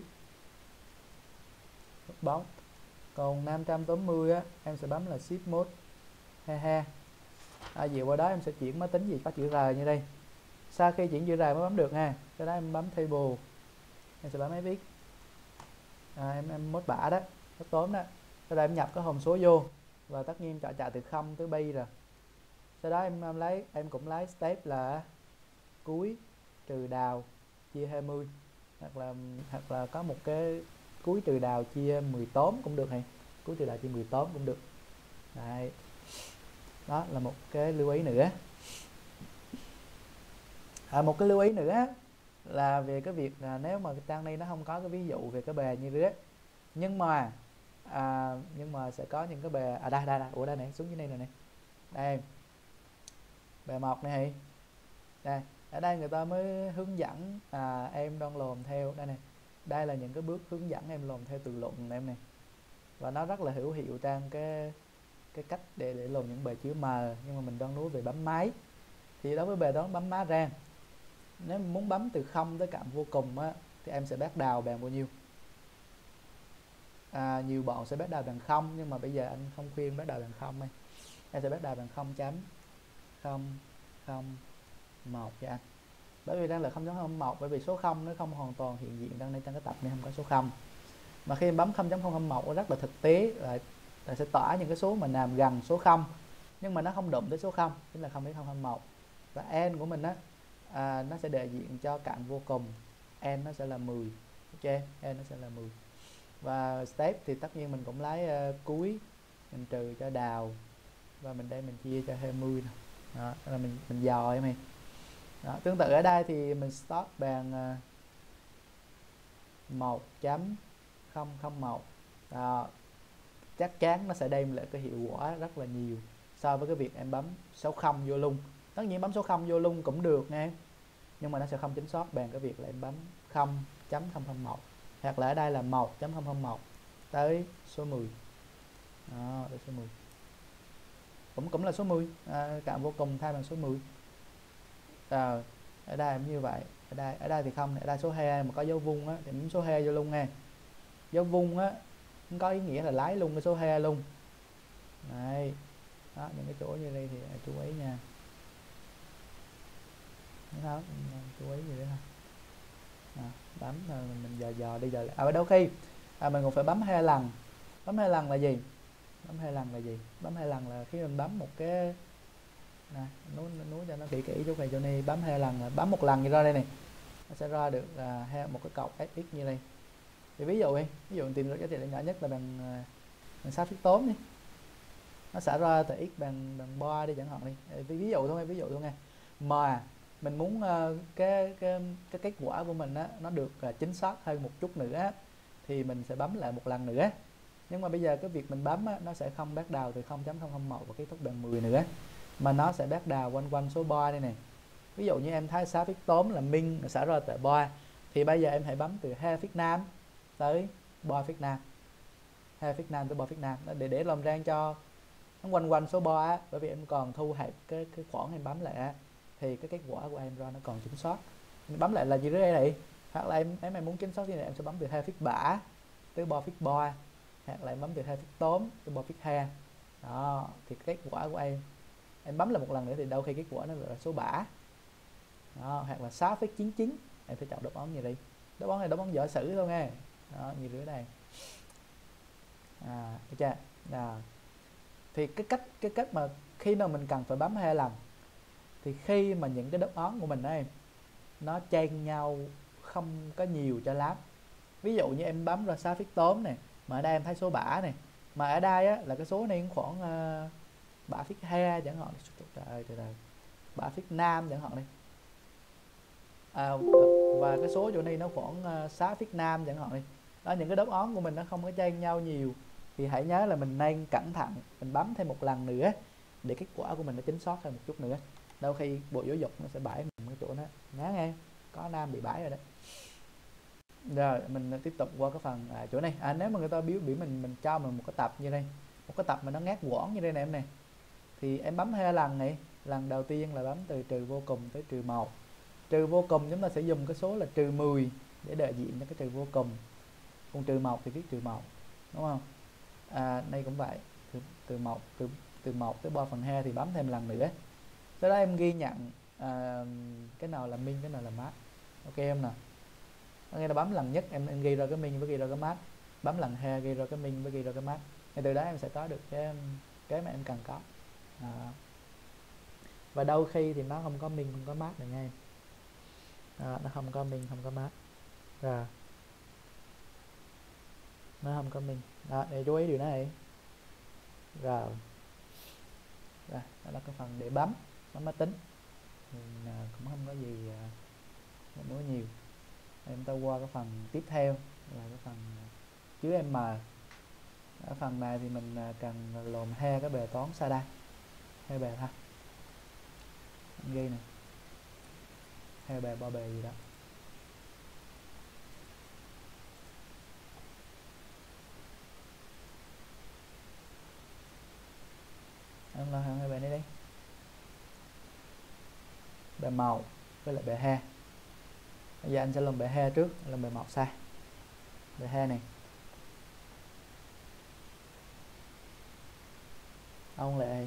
mode 4. Còn 580 á em sẽ bấm là shift mode 22. Dựa qua đó em sẽ chuyển máy tính gì có chữ R như đây. Sau khi chuyển chữ R mới bấm được nha. Sau đó em bấm table, em sẽ bấm fx. Em mode bả đó, mode tóm đó. Sau đó em nhập cái hòm số vô, và tất nhiên chạy từ 0 tới pi rồi. Sau đó em cũng lấy step là cuối trừ đào chia 20, hoặc là có một cái cuối trừ đào chia 10 tóm cũng được này, cuối trừ đào chia 10 tóm cũng được. Đấy, đó là một cái lưu ý nữa. Một cái lưu ý nữa là về cái việc là nếu mà trang này nó không có cái ví dụ về cái bề như thế, nhưng mà sẽ có những cái bề đây ủa đây này, xuống dưới đây rồi này, đây bề 1 này, đây ở đây người ta mới hướng dẫn em đang lồn theo đây này, đây là những cái bước hướng dẫn em lồn theo từ luận em này, và nó rất là hữu hiệu trong cái cách để lồn những bề chữ M. Nhưng mà mình đang nói về bấm máy, thì đối với bề đó bấm má rang, nếu muốn bấm từ 0 tới cạnh vô cùng á, thì em sẽ bắt đầu bằng bao nhiêu? Nhiều bọn sẽ bắt đầu bằng 0, nhưng mà bây giờ anh không khuyên bắt đầu bằng 0 ấy. Em sẽ bắt đầu bằng 0.001 cho anh, bởi vì đang là 0.001, bởi vì số 0 nó không hoàn toàn hiện diện trong cái tập này, không có số 0. Mà khi em bấm 0.001 nó rất là thực tế, là sẽ tỏa những cái số mà nằm gần số 0 nhưng mà nó không đụng tới số 0, chính là 0.001. Và n của mình á, nó sẽ đại diện cho cạnh vô cùng, n nó sẽ là 10. Ok, n nó sẽ là 10. Và step thì tất nhiên mình cũng lấy cuối mình trừ cho đào, và mình đây mình chia cho 20 nè. Đó là mình dò em này. Đó, tương tự ở đây thì mình start bằng 1.001. Đó, chắc chắn nó sẽ đem lại cái hiệu quả rất là nhiều so với cái việc em bấm số 0 vô lung. Tất nhiên bấm số 0 vô lung cũng được nha, nhưng mà nó sẽ không chính xác bằng cái việc là em bấm 0.001, hoặc là ở đây là 1.001 tới số 10. Đó, tới số 10 cũng là số 10, cạnh vô cùng thay bằng số 10. Ở đây như vậy, ở đây thì không, ở đây số 2 mà có dấu vuông á thì bấm số 2 vô lung nha. Dấu vuông á có ý nghĩa là lái luôn cái số 2 luôn. Đấy. Đó, những cái chỗ như đây thì chú ý nha. Đúng không? Chú ý gì đấy thôi. Bấm rồi mình dò đi dò lại. Đôi khi mình còn phải bấm 2 lần. Bấm 2 lần là gì? Bấm 2 lần là gì? Bấm 2 lần là khi mình bấm một cái nối cho nó kỹ chỗ này, chỗ này bấm 2 lần là bấm một lần như ra đây này, nó sẽ ra được một cái cọc fx như đây. Thì ví dụ tìm được giá trị nhỏ nhất là bằng 6 phép tóm đi, nó sẽ ra từ x bằng 3 đi chẳng hạn đi, ví dụ thôi nghe. Mà mình muốn cái kết quả của mình á, nó được chính xác hơn một chút nữa thì mình sẽ bấm lại một lần nữa. Nhưng mà bây giờ cái việc mình bấm á, nó sẽ không bắt đầu từ 0.001 và kết thúc bằng 10 nữa, mà nó sẽ bắt đầu quanh số 3 đây này. Ví dụ như em thấy 6 phép tóm là min nó sẽ ra tại 3, thì bây giờ em hãy bấm từ 2 phép nam tới 3 phép nam, 2 phép nam tới 3 phép nam, để làm rang cho nó quanh số 3 á, bởi vì em còn thu hẹp cái khoảng em bấm lại á, thì cái kết quả của em ra nó còn chính xác. Em bấm lại là gì đây này, hoặc là em muốn chính xác như này, em sẽ bấm từ 2 phép bả tới 3 phép 3, hoặc là em bấm từ 2 phép tóm tới 3 phép 2. Đó, thì kết quả của em bấm lại một lần nữa thì đôi khi kết quả nó là số bả. Đó, hoặc là 6 phép 99, em phải chọn đáp án như đây. Đáp án này đáp án giỏi sử thôi nghe. Đó, như dưới đây. Được chưa? Thì cái cách mà khi nào mình cần phải bấm 2 lần thì khi mà những cái đáp án của mình đây nó chen nhau không có nhiều cho lắm. Ví dụ như em bấm ra 6 phép tóm này, mà ở đây em thấy số bả này, mà ở đây á, là cái số này khoảng bả phép 2 chẳng hạn, trời bả phép nam chẳng hạn đi, và cái số chỗ này nó khoảng 6 phép nam chẳng hạn đi. Đó, những cái đáp án của mình nó không có chen nhau nhiều, thì hãy nhớ là mình nên cẩn thận, mình bấm thêm một lần nữa để kết quả của mình nó chính xác hơn một chút nữa. Đôi khi Bộ Giáo dục nó sẽ bãi mình cái chỗ đó, nhớ nghe, có nam bị bãi rồi đấy. Rồi mình tiếp tục qua cái phần chỗ này. Nếu mà người ta biểu mình cho mình một cái tập như đây, một cái tập mà nó ngắt quãng như đây này em này, thì em bấm 2 lần này. Lần đầu tiên là bấm từ trừ vô cùng tới trừ 1. Trừ vô cùng chúng ta sẽ dùng cái số là trừ 10 để đại diện cho cái trừ vô cùng, còn trừ 1 thì viết trừ 1, đúng không? Đây cũng vậy, từ 1 tới 3/2 thì bấm thêm lần nữa. Sau đó em ghi nhận cái nào là min, cái nào là max. Ok em nè, nghe là bấm lần nhất em ghi ra cái min với ghi ra cái max, bấm lần 2 ghi ra cái min với ghi ra cái max, thì từ đó em sẽ có được cái mà em cần có. Đó. Và đôi khi thì nó không có min không có mát này nha em. Đó, nó không có min không có mát. Rồi nó không có min đó, để chú ý điều này. Rồi đó là cái phần để bấm máy tính. Cũng không có gì không có nhiều. Em ta qua cái phần tiếp theo là cái phần chứa M. Ở phần này thì mình cần lồn hai cái bài toán sau đây, hai bài thôi, em ghi nè, hai bài ba bài gì đó. Em lo hai bài này đi, bài màu với lại bài he. Bây giờ anh sẽ làm bài he trước, làm bài màu sai. Bài he này ông Lệ,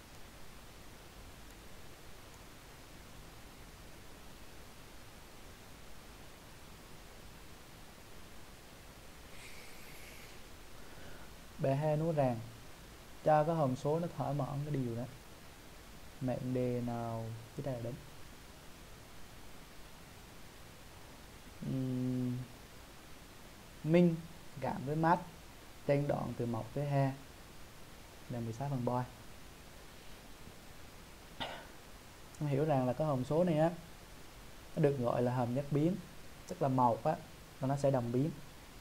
bài he nói rằng cho cái hòm số nó thỏa mãn cái điều đó, mệnh đề nào cái này là đúng. Minh cộng với mát trên đoạn từ 1 tới 2 là 16/3. Em hiểu rằng là cái hòm số này á, nó được gọi là hòm nhất biến, tức là 1 á nó sẽ đồng biến,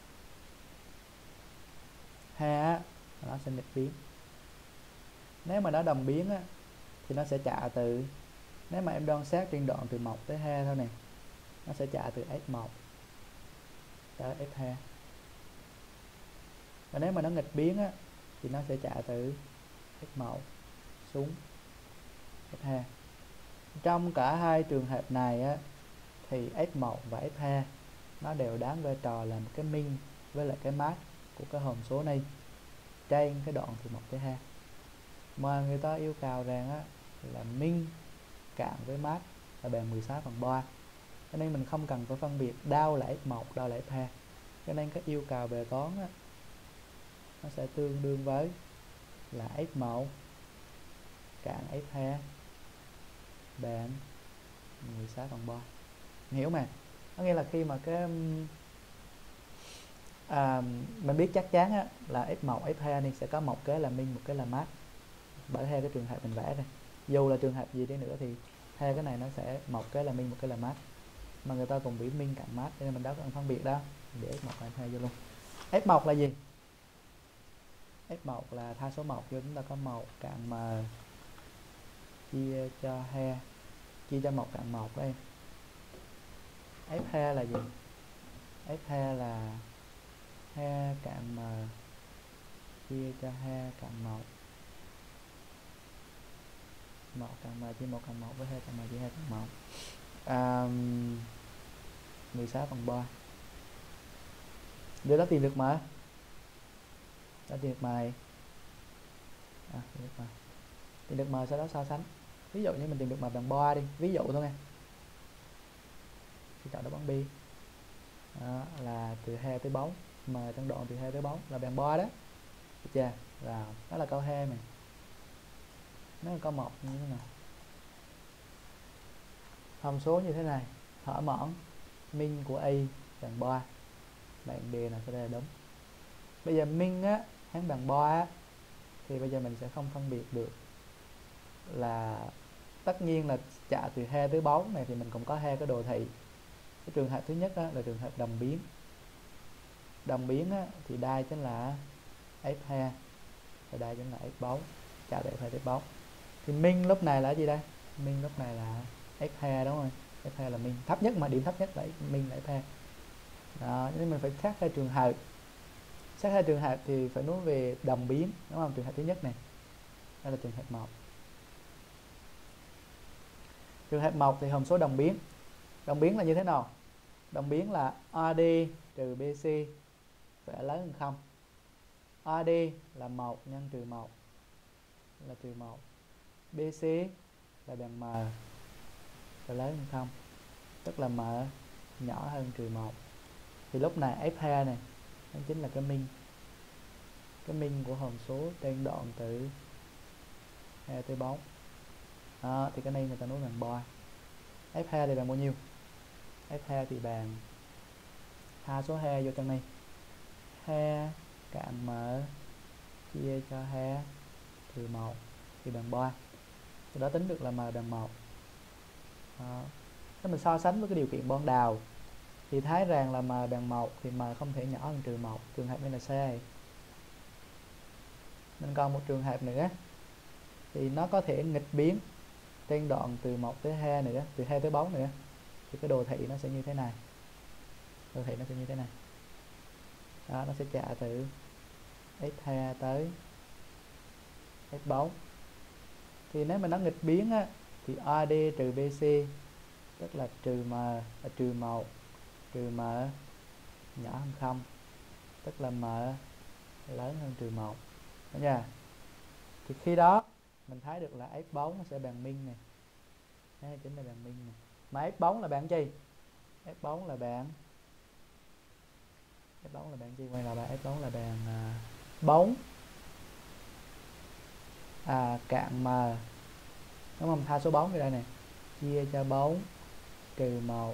2 á nó sẽ nghịch biến. Nếu mà nó đồng biến á thì nó sẽ trả từ, nếu mà em đoan xét trên đoạn từ 1 tới 2 thôi nè, nó sẽ trả từ x1 tới x2. Và nếu mà nó nghịch biến á thì nó sẽ trả từ x1 xuống x2. Trong cả hai trường hợp này á thì x1 và x2 nó đều đóng vai trò làm cái min với lại cái mát của cái hòm số này trên cái đoạn từ 1 tới 2. Mà người ta yêu cầu rằng á là min cộng với mát là bằng 16/3. Cho nên mình không cần phải phân biệt đâu là x1 đâu là x2. Cho nên cái yêu cầu bài toán á, nó sẽ tương đương với là x1 cộng x2 bằng 16/3. Hiểu mà? Có nghĩa là khi mà cái mình biết chắc chắn á, là x1, x2 này sẽ có một cái là min, một cái là mát, bởi hai cái trường hợp mình vẽ này. Dù là trường hợp gì đi nữa thì hai cái này nó sẽ một cái là min, một cái là mát, mà người ta cùng biểu min cộng mát, nên mình đâu cần phân biệt đâu, để f1 và f2 vô luôn. F1 là gì? F1 là tha số 1, cho chúng ta có 1 cộng m chia cho 2 chia cho 1 cộng 1 đó em. F2 là gì? F2 là 2 cộng m chia cho 2 cộng 1. 1 cộng m chia 1 cộng 1 với 2 cộng m chia 2 cộng 1. 16/3. Để đó tìm được mà. Đã tìm được mày. Tìm được mà. Tìm được m sau đó so sánh. Ví dụ như mình tìm được m bằng 3 đi, ví dụ thôi nha. Thì chọn đáp án B. Đó, là từ 2 tới 4, m trong đoạn từ 2 tới 4 là bằng 3 đó. Được chưa? Rồi, đó là câu 2 này. Nó là câu 1 như thế nào? Hòm số như thế này, thỏa mãn min của A bằng 3. Bạn đề nào sẽ đây là đúng. Bây giờ min á, hắn bằng 3 á, thì bây giờ mình sẽ không phân biệt được là, tất nhiên là trả từ 2 tới 4 này thì mình cũng có hai cái đồ thị. Cái trường hợp thứ nhất á, là trường hợp đồng biến. Đồng biến á, thì đây chính là f2 và đây chính là f4, trả từ f2 tới f4. Thì min lúc này là gì đây? Min lúc này là f2 đúng không? F2 là min thấp nhất, mà điểm thấp nhất là min là f2. Đó, nên mình phải xét hai trường hợp. Xét hai trường hợp thì phải nói về đồng biến, đúng không? Trường hợp thứ nhất này, đây là trường hợp 1. Trường hợp 1 thì hòm số đồng biến. Đồng biến là như thế nào? Đồng biến là AD trừ BC phải lớn hơn 0. AD là 1 nhân trừ 1 là trừ 1. BC là bằng m phải lớn hơn 0, tức là m nhỏ hơn trừ 1. Thì lúc này F2 này nó chính là cái min. Cái min của hòm số trên đoạn từ he tới bóng. Đó, thì cái này người ta nói bằng boy. F he thì bằng bao nhiêu? F he thì bằng hai số he vô trong này, he cạn m chia cho he trừ 1 thì bằng boy. Từ đó tính được là m bằng 1. Nếu mình so sánh với cái điều kiện ban đầu thì thấy rằng là m bằng 1 thì m không thể nhỏ hơn trừ 1, trường hợp này là C. Mình còn một trường hợp nữa thì nó có thể nghịch biến trên đoạn từ 1 tới 2 nữa, từ 2 tới 4 nữa, thì cái đồ thị nó sẽ như thế này. Đồ thị nó sẽ như thế này. Đó, nó sẽ trả từ x2 tới x4. Thì nếu mà nó nghịch biến á, thì AD trừ BC tức là trừ m trừ 1 trừ m nhỏ hơn 0, tức là m lớn hơn trừ 1. Đúng chưa? Thì khi đó mình thấy được là f4 nó sẽ bằng min này. Đấy, chính là bằng min này. Mà f4 là bạn gì? F4 là bạn gì? Quay lại bạn F4 là bạn 4 cạn m, đúng không? Tha số 4 ở đây này, chia cho 4 trừ 1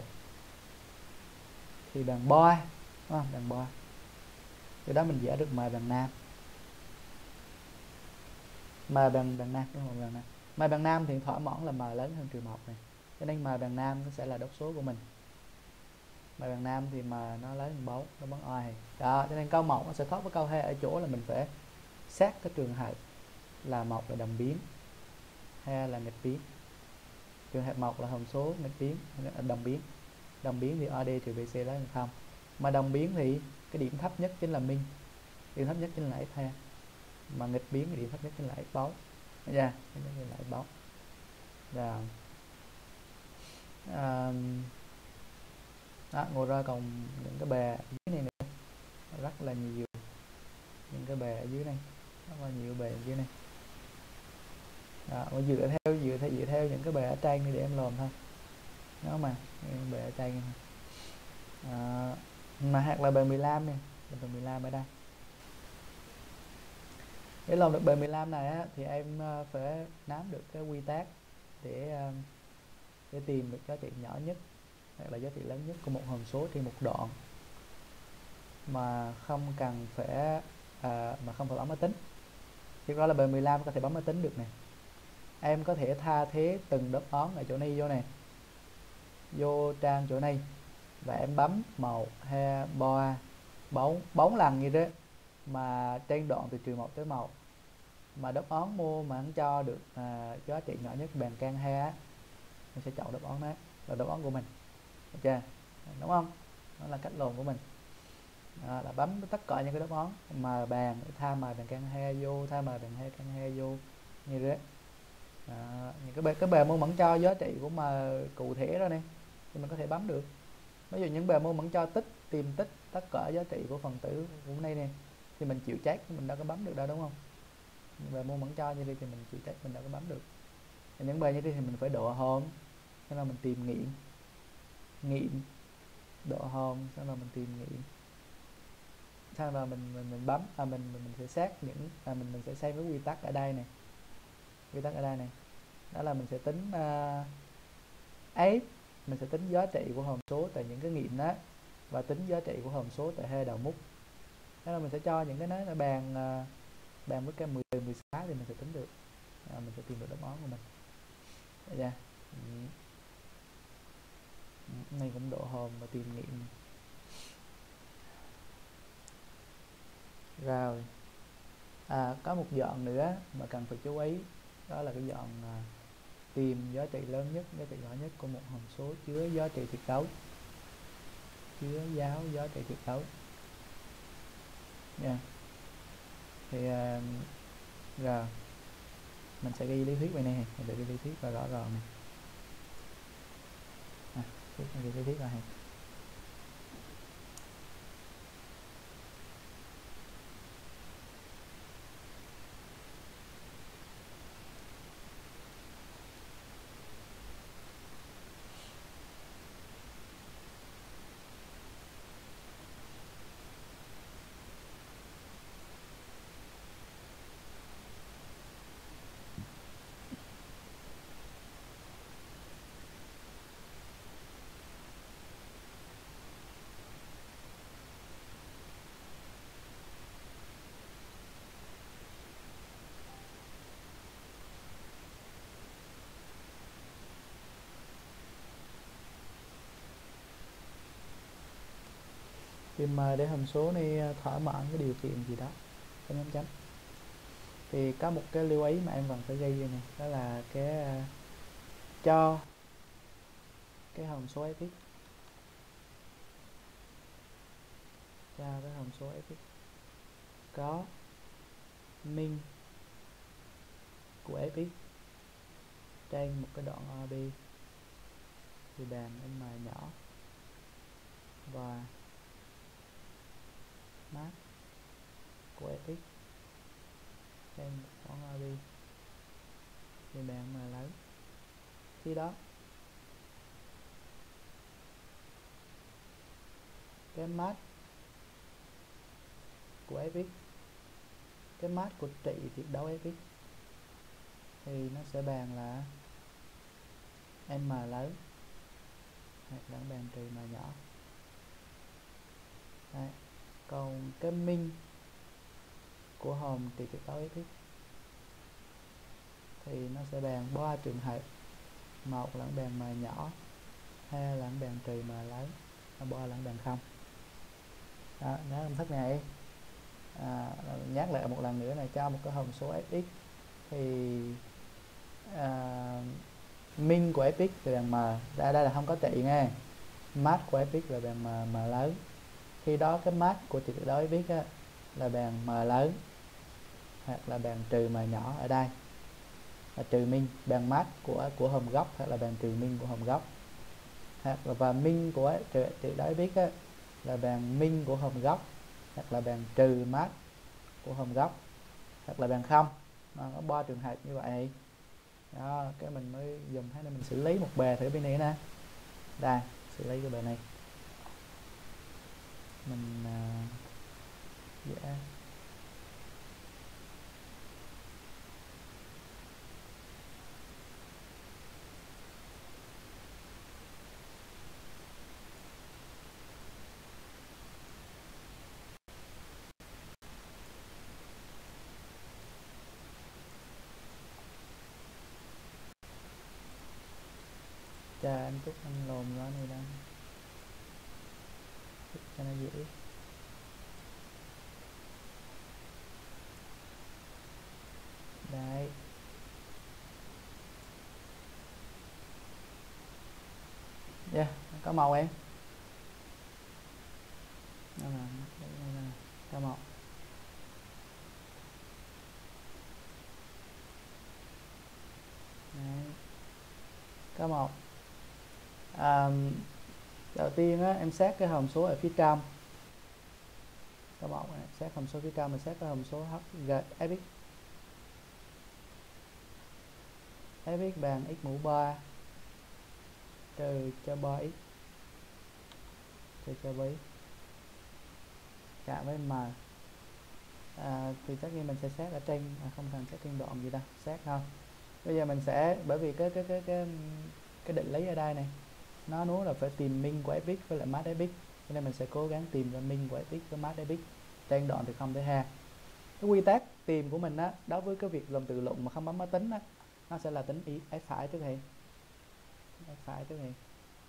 thì bằng boy, đúng không? Bằng boy. Từ đó mình vẽ được m bằng nam. M bằng nam, đúng không? Bằng nam. M bằng nam thì thỏa mãn là m lớn hơn trừ 1 này. Cho nên m bằng nam nó sẽ là đốc số của mình. M bằng nam thì m nó lớn hơn 4, nó bằng oai. Đó, cho nên câu 1 nó sẽ khác với câu 2 ở chỗ là mình phải xét cái trường hợp là 1 là đồng biến, 2 là nghịch biến. Trường hợp 1 là hỗn số nghịch biến, đồng biến. Đồng biến thì AD trừ BC lớn hơn 0. Mà đồng biến thì cái điểm thấp nhất chính là min, điểm thấp nhất chính là F2. Mà nghịch biến thì điểm thấp nhất chính là F4. Thấy chưa? Điểm thấp nhất là F4. Rồi. Đó, ngồi ra còn những cái bè ở dưới này nữa, rất là nhiều. Những cái bè ở dưới này, rất là nhiều bè ở dưới này. Đó, dựa theo những cái bè ở trên này để em làm thôi. Đó mà, những bè ở trên này. Mà hoặc là bề 15 này, bề 15 ở đây. Để làm được bề 15 này á, thì em phải nắm được cái quy tắc để tìm được giá trị nhỏ nhất hoặc là giá trị lớn nhất của một hàm số trên một đoạn mà không cần phải bấm máy tính. Thực ra là bề 15 có thể bấm máy tính được này. Em có thể thay thế từng đáp án ở chỗ này vô này, vô trang chỗ này, và em bấm 1, 2, 3, 4 lần như thế mà trên đoạn từ trừ 1 tới 1 mà đáp án mua mà hắn cho được giá trị nhỏ nhất bằng can 2 á, mình sẽ chọn đáp án đó là đáp án của mình. Được chưa? Đúng không? Đó là cách làm của mình. Là bấm tất cả những cái đáp án mà bàn thay mà bằng can 2 vô, thay mà bằng 2 can 2 vô như thế. Những cái bài môn vẫn cho giá trị của mà cụ thể đó này thì mình có thể bấm được. Ví dụ những bài môn vẫn cho tìm tích tất cả giá trị của phần tử của này nè thì mình chịu trách, mình đâu có bấm được đâu, đúng không? Những bài môn vẫn cho như thế thì mình chịu trách, mình đâu có bấm được. Những bài như thế thì mình phải độ hôm, sau đó mình tìm nghiệm độ hôm, sau đó mình tìm nghiệm, sau đó mình bấm mình sẽ xét những mình sẽ xem cái quy tắc ở đây này, quy tắc ở đây này, đó là mình sẽ tính f, mình sẽ tính giá trị của hàm số tại những cái nghiệm đó và tính giá trị của hàm số tại hai đầu mút. Đó là mình sẽ cho những cái đó là bàn với cái 10, 16 thì mình sẽ tính được, mình sẽ tìm được đáp án của mình. Được chưa? Này cũng độ hòm và tìm nghiệm. Rồi có một đoạn nữa mà cần phải chú ý, đó là cái đoạn tìm giá trị lớn nhất, giá trị nhỏ nhất của một hàm số chứa giá trị tuyệt đối, chứa giá trị tuyệt đối nha. Thì rồi mình sẽ ghi lý thuyết bên này, mình sẽ ghi lý thuyết và rõ ràng này. Ghi lý thuyết rồi ha. tìm m để hàm số này thỏa mãn cái điều kiện gì đó, chấm chấm. Thì có một cái lưu ý mà em vẫn phải ghi vô này, đó là cái cho cái hàm số fx, cho cái hàm số fx có min của fx trên một cái đoạn AB thì bằng m nhỏ và mát của fx trên một đoạn AB thì bằng m lớn. Khi đó cái mát của fx, cái mát của trị tuyệt đối fx thì nó sẽ bằng là m lớn hoặc là bằng trừ m nhỏ. Đấy. Còn cái min của hòm trị tuyệt đối fx thì nó sẽ bằng 3 trường hợp: một là bằng m nhỏ, hai là bằng trừ m lớn, ba là bằng không. Đó, nhớ công thức này. Nhắc lại một lần nữa này, cho một cái hàm số fx thì min của fx là bằng m, đây là không có trị nghe, mát của fx là bằng m lớn. Khi đó cái mát của tuyệt đối fx là bằng m lớn hoặc là bằng trừ m nhỏ, ở đây là trừ min, bằng mát của hòm gốc hoặc là bằng trừ min của hòm gốc, hoặc là và min của tuyệt đối fx là bằng min của hòm gốc hoặc là bằng trừ mát của hòm gốc hoặc là bằng không. Có 3 trường hợp như vậy. Đó, cái mình mới dùng thế này mình xử lý một bề thử bên này nè. Đây, xử lý cái bề này. Mình vẽ cho anh chút anh lồn nó này đó cho nó dễ. Đấy. Yeah, có màu em. Đó là có màu. Đấy. Có màu. Đầu tiên á, em xét cái hàm số ở phía trong. Các bạn xét hàm số phía trong, mình xét cái hàm số fx. Fx bằng x mũ 3 trừ cho 3x trừ cho 3x cộng với m. Thì tất nhiên mình sẽ xét ở trên, không cần xét trên đoạn gì đâu, xét thôi. Bây giờ mình sẽ, bởi vì cái định lý ở đây này nó nói là phải tìm min của fx với lại mát fx, cho nên mình sẽ cố gắng tìm ra min của fx với mát fx trên đoạn từ 0 tới 2. Cái quy tắc tìm của mình á, đối với cái việc làm tự luận mà không bấm máy tính á, nó sẽ là tính f phải trước hiện, f phải trước hiện,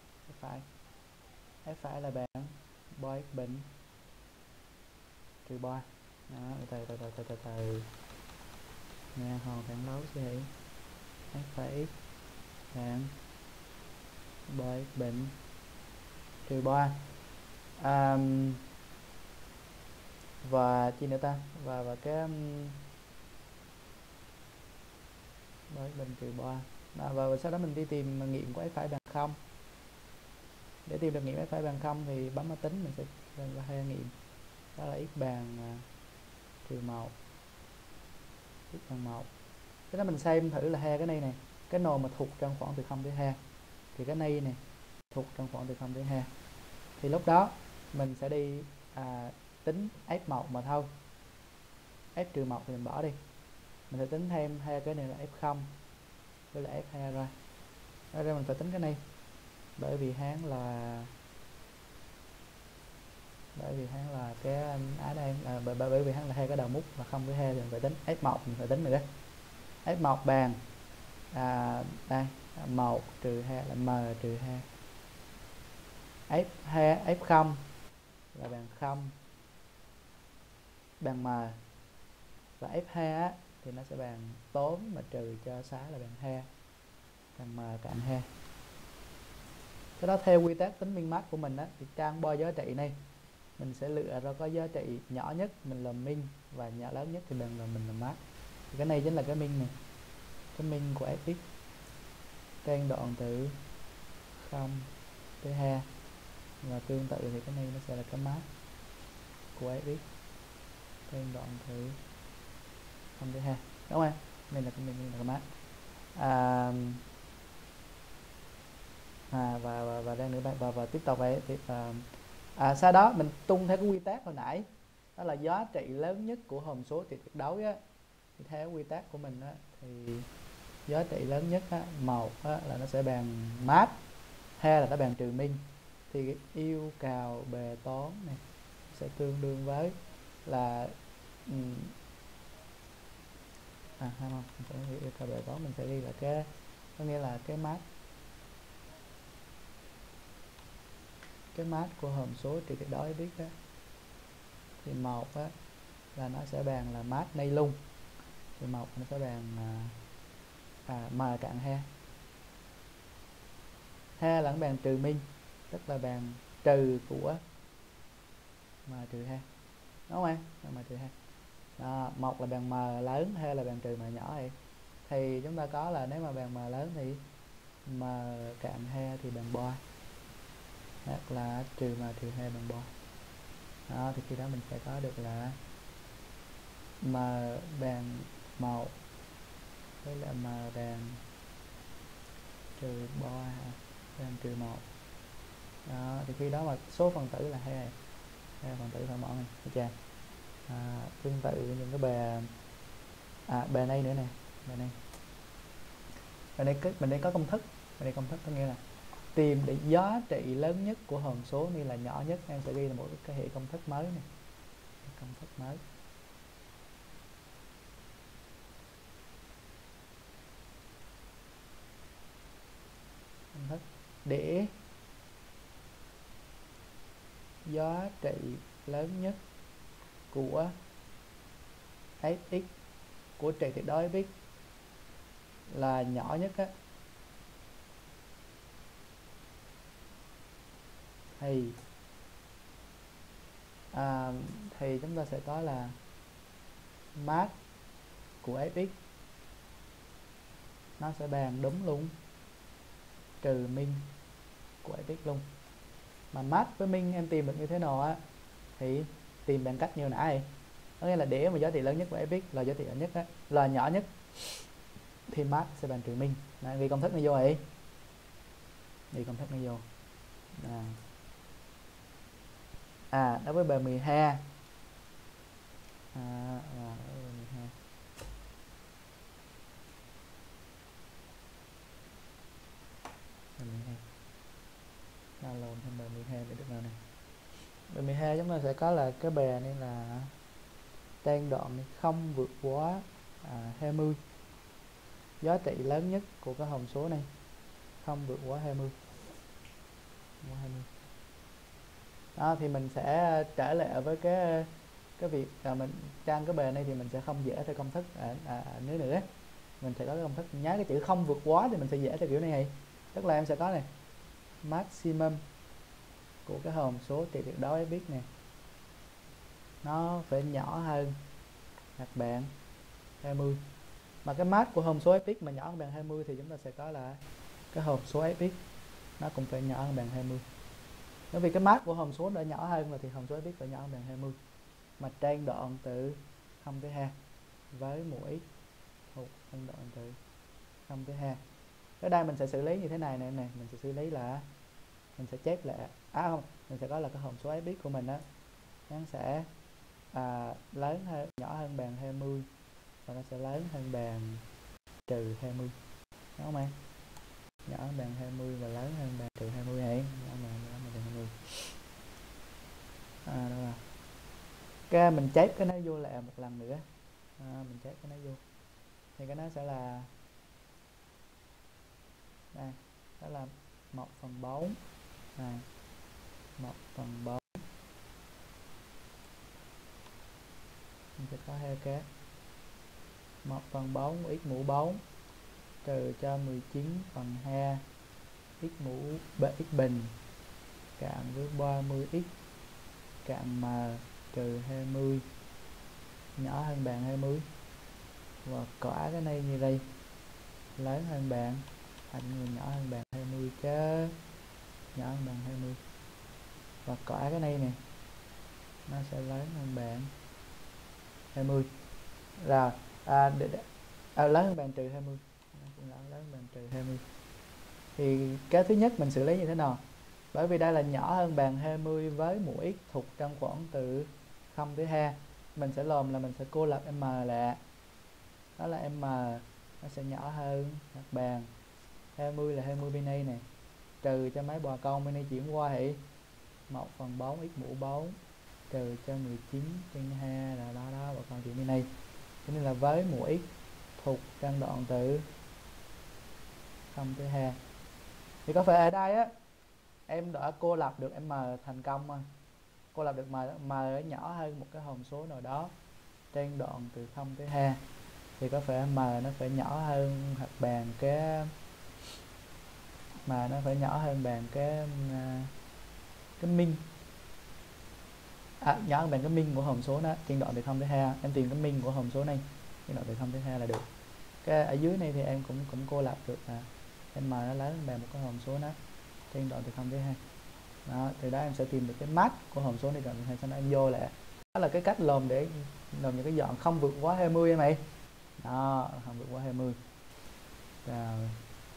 f phải là bằng 3x bình trừ 3. Đó, từ nghe hoàn thành đấu sẽ hiện f phải x bằng 3x bình trừ 3. Và chi nữa ta, và cái 3x bình trừ 3. Và sau đó mình đi tìm nghiệm của f phải bằng 0. Để tìm được nghiệm f phải bằng 0 thì bấm máy tính mình sẽ là hai nghiệm, đó là x bằng trừ 1, x bằng 1. Thế đó mình xem thử là hai cái này này, cái nồi mà thuộc trong khoảng từ 0 tới 2 thì cái này này thuộc trong khoảng từ 0 tới 2, thì lúc đó mình sẽ đi tính f1 mà thôi, f trừ 1 thì mình bỏ đi, mình sẽ tính thêm hai cái này là f0 với lại f2 ra. Ra mình phải tính cái này, bởi vì hắn là cái ở đây là bởi vì hắn là hai cái đầu mút là 0 với 2 thì mình phải tính f1, mình phải tính nữa. F1 bằng đây 1 trừ 2 là m trừ 2, f2 f0 là bằng 0 bằng m, và f2 á, thì nó sẽ bằng tốn mà trừ cho xá là bằng 2 bằng m cạnh 2. Cái đó theo quy tắc tính min max của mình á, thì trang bo giá trị này mình sẽ lựa ra có giá trị nhỏ nhất mình làm min và nhỏ lớn nhất thì bằng là mình làm max. Cái này chính là cái min này, cái min của fx trên đoạn từ 0 tới 2, và tương tự thì cái này nó sẽ là cái max của fx trên đoạn từ 0 tới 2, đúng không? Đây là cái min là cái max. Và đang nữa bạn và tiếp tục vậy thì sau đó mình tuân theo cái quy tắc hồi nãy, đó là giá trị lớn nhất của hàm số trị tuyệt đối á, thì theo quy tắc của mình á, thì giá trị lớn nhất á, một á, là nó sẽ bằng max, hai là nó bằng trừ min, thì cái yêu cầu bề toán này sẽ tương đương với là không, mình sẽ yêu cầu bề toán mình sẽ ghi là cái, có nghĩa là cái max của hàm số trị tuyệt đối biết đó, thì một á, là nó sẽ bằng là max này luôn, thì một nó sẽ bằng m cạnh 2, 2 là nó bằng trừ min, tức là bằng trừ của m trừ 2, đúng không em? M trừ 2 đó, một là bằng m lớn, hai là bằng trừ m nhỏ vậy. Thì chúng ta có là nếu mà bằng m lớn thì m cạnh 2 thì bằng bo, hoặc là trừ m trừ 2 bằng bo. Đó, thì khi đó mình sẽ có được là m bằng 1 với lại m bằng trừ bo bằng trừ 1. Đó, thì khi đó mà số phần tử là 2 phần tử phải bỏ này, được chưa? Tương tự những cái bài này nữa nè, bài này mình đây có công thức, có nghĩa là tìm để giá trị lớn nhất của hàm số như là nhỏ nhất, em sẽ ghi là một cái hệ công thức mới này, công thức mới. Công thức để giá trị lớn nhất của fx của trị tuyệt đối fx là nhỏ nhất á, thì chúng ta sẽ có là max của fx nó sẽ bằng đúng luôn trừ min của fx luôn. Mà max với min em tìm được như thế nào á, thì tìm bằng cách như nãy, có nghĩa là để mà giá trị lớn nhất của fx là giá trị lớn nhất á, là nhỏ nhất thì max sẽ bằng trừ min. Ghi công thức này vô vậy, ghi công thức này vô. Đối với bài 12 lộn thêm bài 12 để được nào này. Bài 12 chúng ta sẽ có là cái bè này là trên đoạn này không vượt quá 20, giá trị lớn nhất của cái hàm số này không vượt quá 20. Đó, thì mình sẽ trở lại với cái việc mình trang cái bề này thì mình sẽ không vẽ theo công thức nữa, mình sẽ có cái công thức nhái cái chữ không vượt quá thì mình sẽ vẽ theo kiểu này, tức là em sẽ có này maximum của cái hàm số trị tuyệt đối fx này nó phải nhỏ hơn hoặc bằng 20, mà cái max của hàm số fx mà nhỏ hơn bằng 20 thì chúng ta sẽ có là cái hàm số fx nó cũng phải nhỏ hơn bằng 20. Bởi vì cái max của hàm số đã nhỏ hơn rồi thì hàm số fx phải nhỏ hơn bằng 20, mà trên đoạn từ 0 tới 2 với mỗi thuộc trên đoạn từ 0 tới 2. Ở đây mình sẽ xử lý như thế này nè, mình sẽ xử lý là mình sẽ chép lại mình sẽ có là cái hàm số fx của mình á, nó sẽ lớn hơn, nhỏ hơn bằng 20 và nó sẽ lớn hơn bằng trừ 20, đúng không em? Nhỏ hơn bằng 20 và lớn hơn bằng trừ 20 này, nhỏ hơn bằng 20. Đó là cái mình chép cái nó vô lại một lần nữa, mình chép cái nó vô thì cái nó sẽ là đây, đó là 1/4 này, 1/4 2 kế. 1/4 x mũ 4 trừ cho 19 phần 2 x mũ x bình cộng với 30x cộng m trừ 20 nhỏ hơn bằng 20, và quả cái này như đây lớn hơn bạn, thành người nhỏ hơn bằng 20 chứ, nhỏ hơn bằng 20, và quả cái này nè nó sẽ lớn hơn bạn 20. Rồi lớn hơn bạn trừ 20, lớn hơn bạn trừ 20. Thì cái thứ nhất mình xử lý như thế nào? Bởi vì đây là nhỏ hơn bằng 20 với mũ x thuộc trong khoảng từ 0 tới 2, mình sẽ làm là mình sẽ cô lập m lại, đó là m nó sẽ nhỏ hơn hoặc bằng 20 là 20 bên đây này, trừ cho mấy bò con bên đây chuyển qua thì 1/4 x mũ 4 trừ cho 19/2 là đó bò con chuyển bên đây. Cho nên là với mũ x thuộc trong đoạn từ 0 tới 2 thì có phải ở đây á em đã cô lập được m thành công mà, cô lập được m nhỏ hơn một cái hồn số nào đó trên đoạn từ 0 tới 2 thì có phải m nó phải nhỏ hơn hoặc bằng cái min, nhỏ hơn bằng cái min của hồn số đó trên đoạn từ 0 tới 2. Em tìm cái min của hồn số này trên đoạn từ 0 tới 2 là được. Cái ở dưới này thì em cũng cô lập được là m nó lớn hơn bằng một cái hồn số đó trên đoạn từ 0 tới 2. Đó, từ đó em sẽ tìm được cái max của hồn số này đoạn từ 2, sau đó em vô lại. Đó là cái cách làm để làm những cái dọn không vượt quá 20 em mày. Đó, không vượt quá 20. Rồi.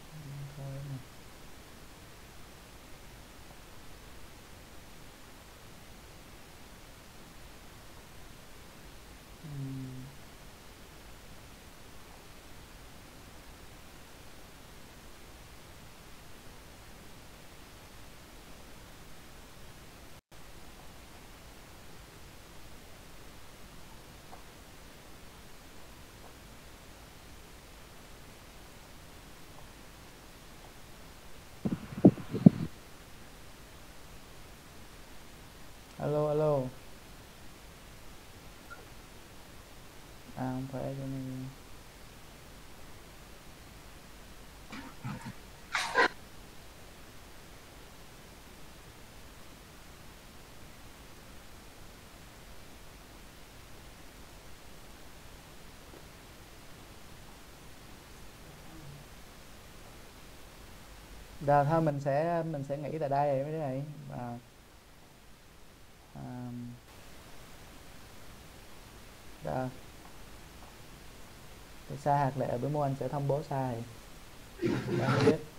Alo. Không phải cho nên rồi thôi mình sẽ nghĩ tại đây mấy cái này và rồi sai hạt lệ bữa môn anh sẽ thông bố sai bạn biết.